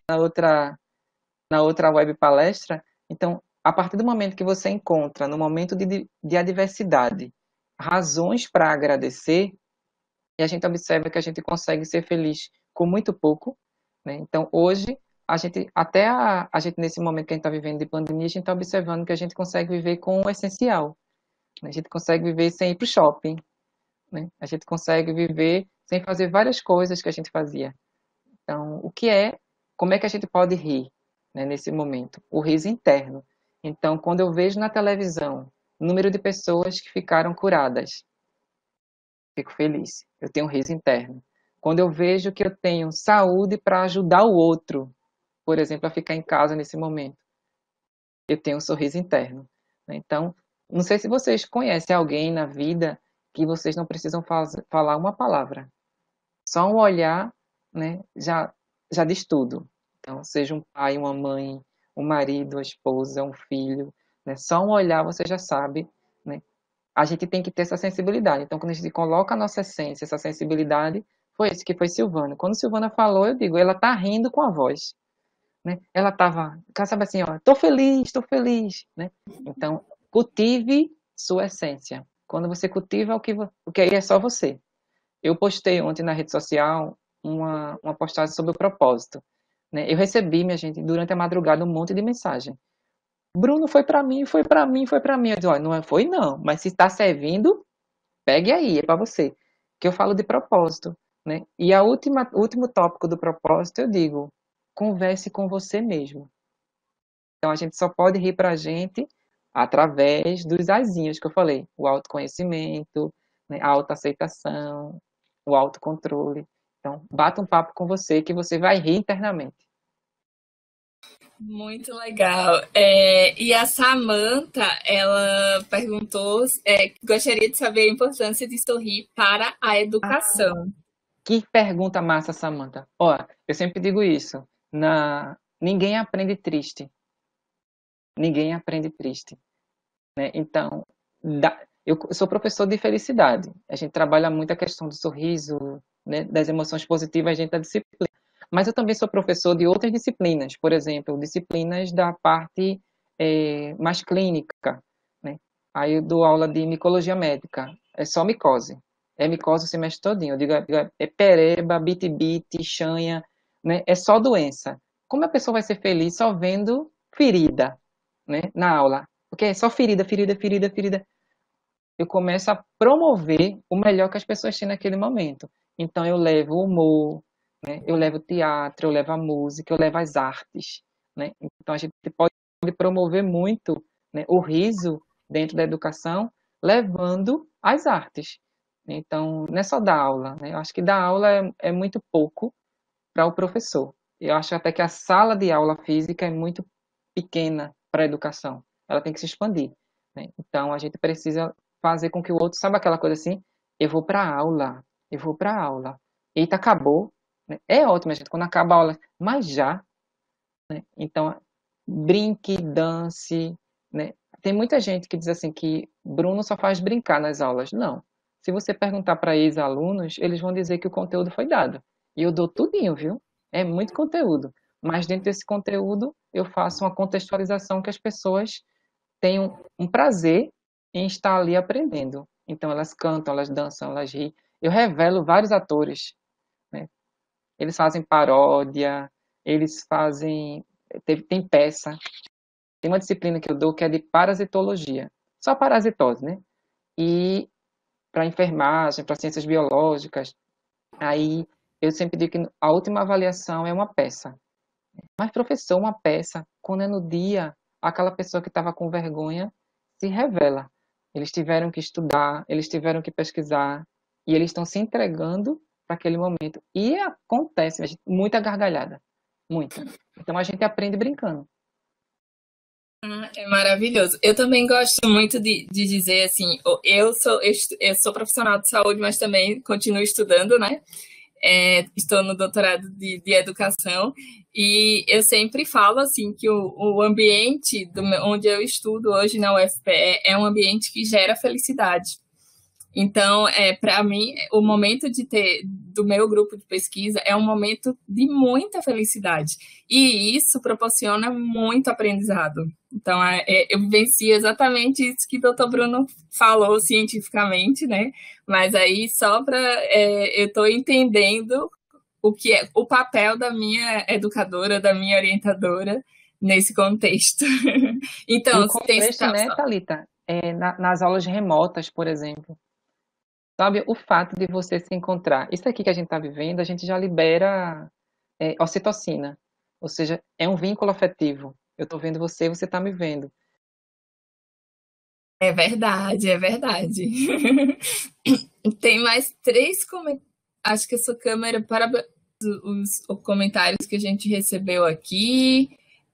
na outra web palestra. Então, a partir do momento que você encontra, no momento de adversidade, razões para agradecer, e a gente observa que a gente consegue ser feliz com muito pouco, né? Então, hoje, a gente, nesse momento que a gente está vivendo de pandemia, a gente está observando que a gente consegue viver com o essencial, né? A gente consegue viver sem ir para o shopping, né? A gente consegue viver sem fazer várias coisas que a gente fazia. Então, como é que a gente pode rir, né, nesse momento? O riso interno. Então, quando eu vejo na televisão o número de pessoas que ficaram curadas, fico feliz. Eu tenho um riso interno. Quando eu vejo que eu tenho saúde para ajudar o outro, por exemplo, a ficar em casa nesse momento, eu tenho um sorriso interno, né? Então, não sei se vocês conhecem alguém na vida que vocês não precisam falar uma palavra. Só um olhar, né, já diz tudo. Então, seja um pai, uma mãe, um marido, uma esposa, um filho, né? Só um olhar você já sabe, né? A gente tem que ter essa sensibilidade. Então, quando a gente coloca a nossa essência, essa sensibilidade, foi isso que foi Silvana. Quando Silvana falou, eu digo, ela tá rindo com a voz, né? Ela tava, sabe assim, ó, tô feliz, né? Então, cultive sua essência. Quando você cultiva o que aí é só você. Eu postei ontem na rede social uma postagem sobre o propósito, né? Eu recebi, minha gente, durante a madrugada um monte de mensagem. Bruno, foi para mim, foi para mim, foi para mim. Eu digo, olha, não foi não, mas se está servindo, pegue aí, é para você. Que eu falo de propósito, né? E o último tópico do propósito, eu digo, converse com você mesmo. Então a gente só pode rir para a gente através dos azinhos que eu falei, o autoconhecimento, né? A autoaceitação, o autocontrole. Então, bata um papo com você que você vai rir internamente. Muito legal. E a Samantha, ela perguntou, gostaria de saber a importância de sorrir para a educação. Que pergunta massa, Samantha. Ó, eu sempre digo isso. Ninguém aprende triste. Ninguém aprende triste, né? Então, eu sou professor de felicidade. A gente trabalha muito a questão do sorriso, né, das emoções positivas dentro da disciplina. Mas eu também sou professor de outras disciplinas, por exemplo, disciplinas da parte mais clínica, né? Aí eu dou aula de micologia médica, é só micose. É micose o semestre todinho. Eu digo, é pereba, bite-bite, chanha, né? É só doença. Como a pessoa vai ser feliz só vendo ferida, né, na aula? Porque é só ferida, ferida, ferida, ferida. Eu começo a promover o melhor que as pessoas têm naquele momento. Então eu levo o humor, né? Eu levo o teatro, eu levo a música, eu levo as artes, né? Então a gente pode promover muito, né, o riso dentro da educação, levando as artes. Então não é só dar aula, né? Eu acho que dar aula é muito pouco para o professor. Eu acho até que a sala de aula física é muito pequena para a educação. Ela tem que se expandir, né? Então a gente precisa fazer com que o outro, sabe aquela coisa assim, eu vou para a aula, eu vou para a aula. Eita, acabou, né? É ótimo, gente, quando acaba a aula, mas já, né? Então, brinque, dance, né? Tem muita gente que diz assim que Bruno só faz brincar nas aulas. Não. Se você perguntar para ex-alunos, eles vão dizer que o conteúdo foi dado. E eu dou tudinho, viu? É muito conteúdo. Mas dentro desse conteúdo, eu faço uma contextualização que as pessoas tenham um prazer em estar ali aprendendo. Então, elas cantam, elas dançam, elas riem. Eu revelo vários atores, né? Eles fazem paródia, eles fazem. Tem peça. Tem uma disciplina que eu dou que é de parasitologia. Só parasitose, né? E para enfermagem, para ciências biológicas. Aí eu sempre digo que a última avaliação é uma peça. Mas, professor, uma peça, quando é no dia, aquela pessoa que estava com vergonha se revela. Eles tiveram que estudar, eles tiveram que pesquisar, e eles estão se entregando para aquele momento. E acontece, gente, muita gargalhada. Muita. Então, a gente aprende brincando. É maravilhoso. Eu também gosto muito de dizer assim, eu sou profissional de saúde, mas também continuo estudando, né? Estou no doutorado de educação e eu sempre falo assim que o ambiente onde eu estudo hoje na UFPE é um ambiente que gera felicidade. Então, para mim, o momento do meu grupo de pesquisa é um momento de muita felicidade. E isso proporciona muito aprendizado. Então, eu vivencio exatamente isso que o doutor Bruno falou cientificamente, né? Mas aí, eu estou entendendo o que é o papel da minha educadora, da minha orientadora nesse contexto. Então, e o contexto, né, Thalita? Nas aulas remotas, por exemplo. Sabe, o fato de você se encontrar. Isso aqui que a gente está vivendo, a gente já libera ocitocina. Ou seja, é um vínculo afetivo. Eu estou vendo você, você está me vendo. É verdade, é verdade. Tem mais 3 comentários. Acho que a sua câmera para os comentários que a gente recebeu aqui.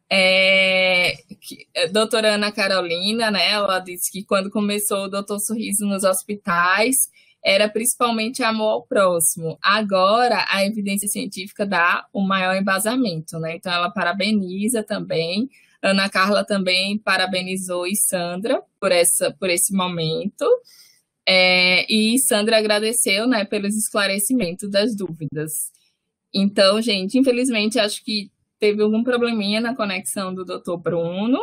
Doutora Ana Carolina, né? Ela disse que quando começou o Doutor Sorriso nos hospitais, era principalmente amor ao próximo. Agora, a evidência científica dá o maior embasamento, né? Então, ela parabeniza também. Ana Carla também parabenizou e Sandra por esse momento. E Sandra agradeceu, né, pelos esclarecimentos das dúvidas. Então, gente, infelizmente, acho que teve algum probleminha na conexão do Dr. Bruno.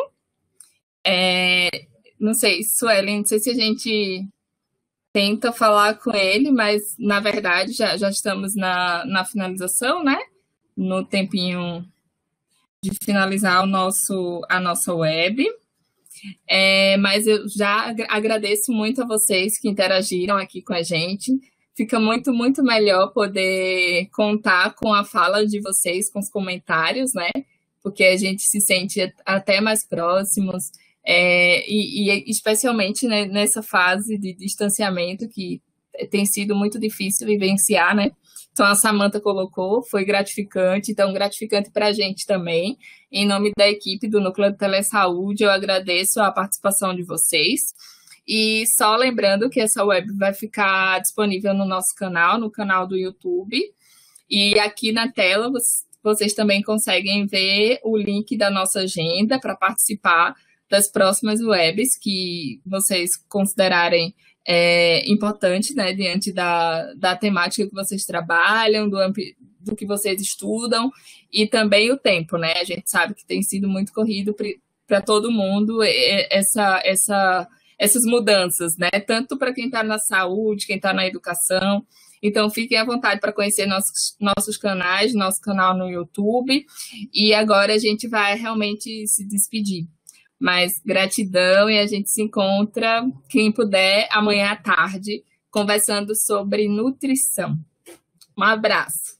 Não sei, Suelen, não sei se a gente tenta falar com ele, mas, na verdade, já estamos na finalização, né? No tempinho de finalizar a nossa web. Mas eu já agradeço muito a vocês que interagiram aqui com a gente. Fica muito, muito melhor poder contar com a fala de vocês, com os comentários, né? Porque a gente se sente até mais próximos, e especialmente, né, nessa fase de distanciamento que tem sido muito difícil vivenciar, né? Então, a Samantha colocou, foi gratificante, então gratificante para a gente também. Em nome da equipe do Núcleo de Telesaúde, eu agradeço a participação de vocês. E só lembrando que essa web vai ficar disponível no nosso canal, no canal do YouTube. E aqui na tela vocês também conseguem ver o link da nossa agenda para participar das próximas webs que vocês considerarem importante, né, diante da temática que vocês trabalham, do que vocês estudam, e também o tempo, né? A gente sabe que tem sido muito corrido para todo mundo essas mudanças, né? Tanto para quem está na saúde, quem está na educação. Então, fiquem à vontade para conhecer nossos canais, nosso canal no YouTube. E agora a gente vai realmente se despedir. Mas gratidão, e a gente se encontra, quem puder, amanhã à tarde, conversando sobre nutrição. Um abraço.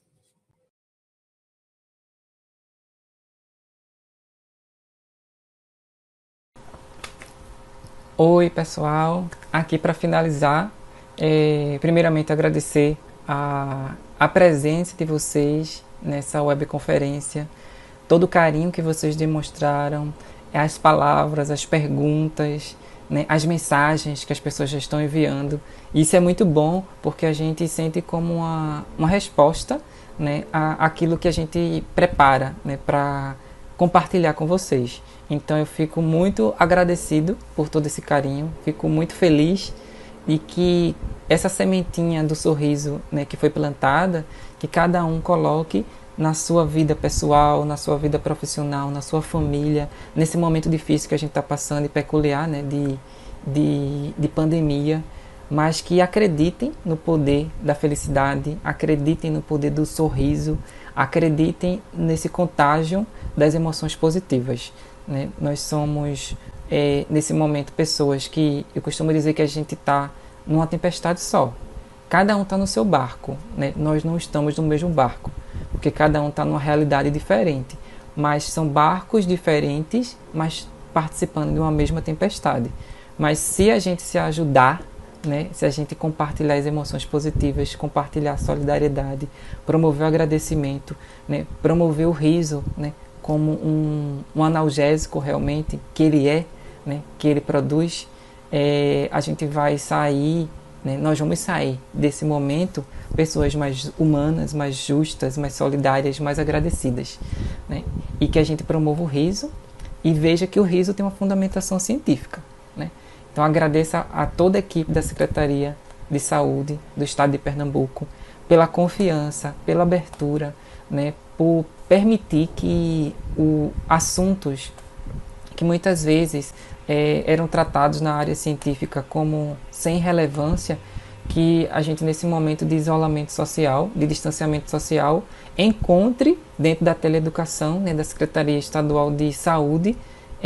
Oi, pessoal. Aqui para finalizar, primeiramente agradecer a presença de vocês nessa webconferência, todo o carinho que vocês demonstraram, as palavras, as perguntas, né, as mensagens que as pessoas já estão enviando. Isso é muito bom, porque a gente sente como uma resposta, né, àquilo que a gente prepara, né, para compartilhar com vocês. Então eu fico muito agradecido por todo esse carinho, fico muito feliz e que essa sementinha do sorriso, né, que foi plantada, que cada um coloque na sua vida pessoal, na sua vida profissional, na sua família, nesse momento difícil que a gente está passando e peculiar, né, de pandemia, mas que acreditem no poder da felicidade, acreditem no poder do sorriso, acreditem nesse contágio das emoções positivas, né? Nós somos, nesse momento, pessoas que, eu costumo dizer que a gente está numa tempestade só, cada um está no seu barco, né? Nós não estamos no mesmo barco, porque cada um está numa realidade diferente, mas são barcos diferentes, mas participando de uma mesma tempestade. Mas se a gente se ajudar, né? Se a gente compartilhar as emoções positivas, compartilhar a solidariedade, promover o agradecimento, né? Promover o riso, né? Como um analgésico realmente, que ele é, né? Que ele produz, a gente vai sair, né? Nós vamos sair desse momento pessoas mais humanas, mais justas, mais solidárias, mais agradecidas, né? E que a gente promova o riso e veja que o riso tem uma fundamentação científica, né? Então agradeço a toda a equipe da Secretaria de Saúde do Estado de Pernambuco pela confiança, pela abertura, né? Por permitir que assuntos que muitas vezes eram tratados na área científica como sem relevância, que a gente nesse momento de isolamento social, de distanciamento social, encontre dentro da teleeducação, né, da Secretaria Estadual de Saúde,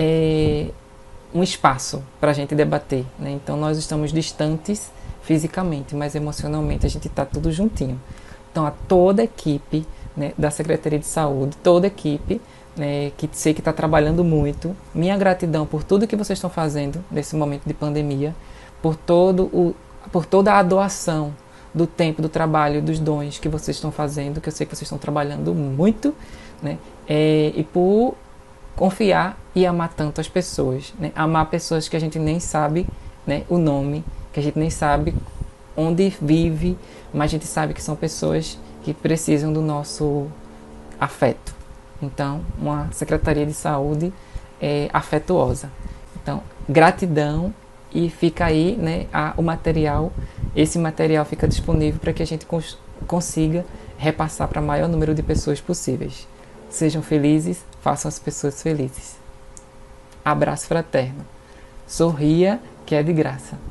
um espaço para a gente debater, né? Então nós estamos distantes fisicamente, mas emocionalmente a gente está tudo juntinho. Então a toda a equipe, né, da Secretaria de Saúde, toda a equipe, né, que sei que está trabalhando muito, minha gratidão por tudo que vocês estão fazendo nesse momento de pandemia, por toda a doação do tempo, do trabalho, dos dons que vocês estão fazendo, que eu sei que vocês estão trabalhando muito, né, e por confiar e amar tanto as pessoas, né, amar pessoas que a gente nem sabe, né, o nome, que a gente nem sabe onde vive, mas a gente sabe que são pessoas que precisam do nosso afeto. Então, uma Secretaria de Saúde afetuosa. Então, gratidão, e fica aí, né, o material. Esse material fica disponível para que a gente consiga repassar para o maior número de pessoas possíveis. Sejam felizes, façam as pessoas felizes. Abraço fraterno. Sorria, que é de graça.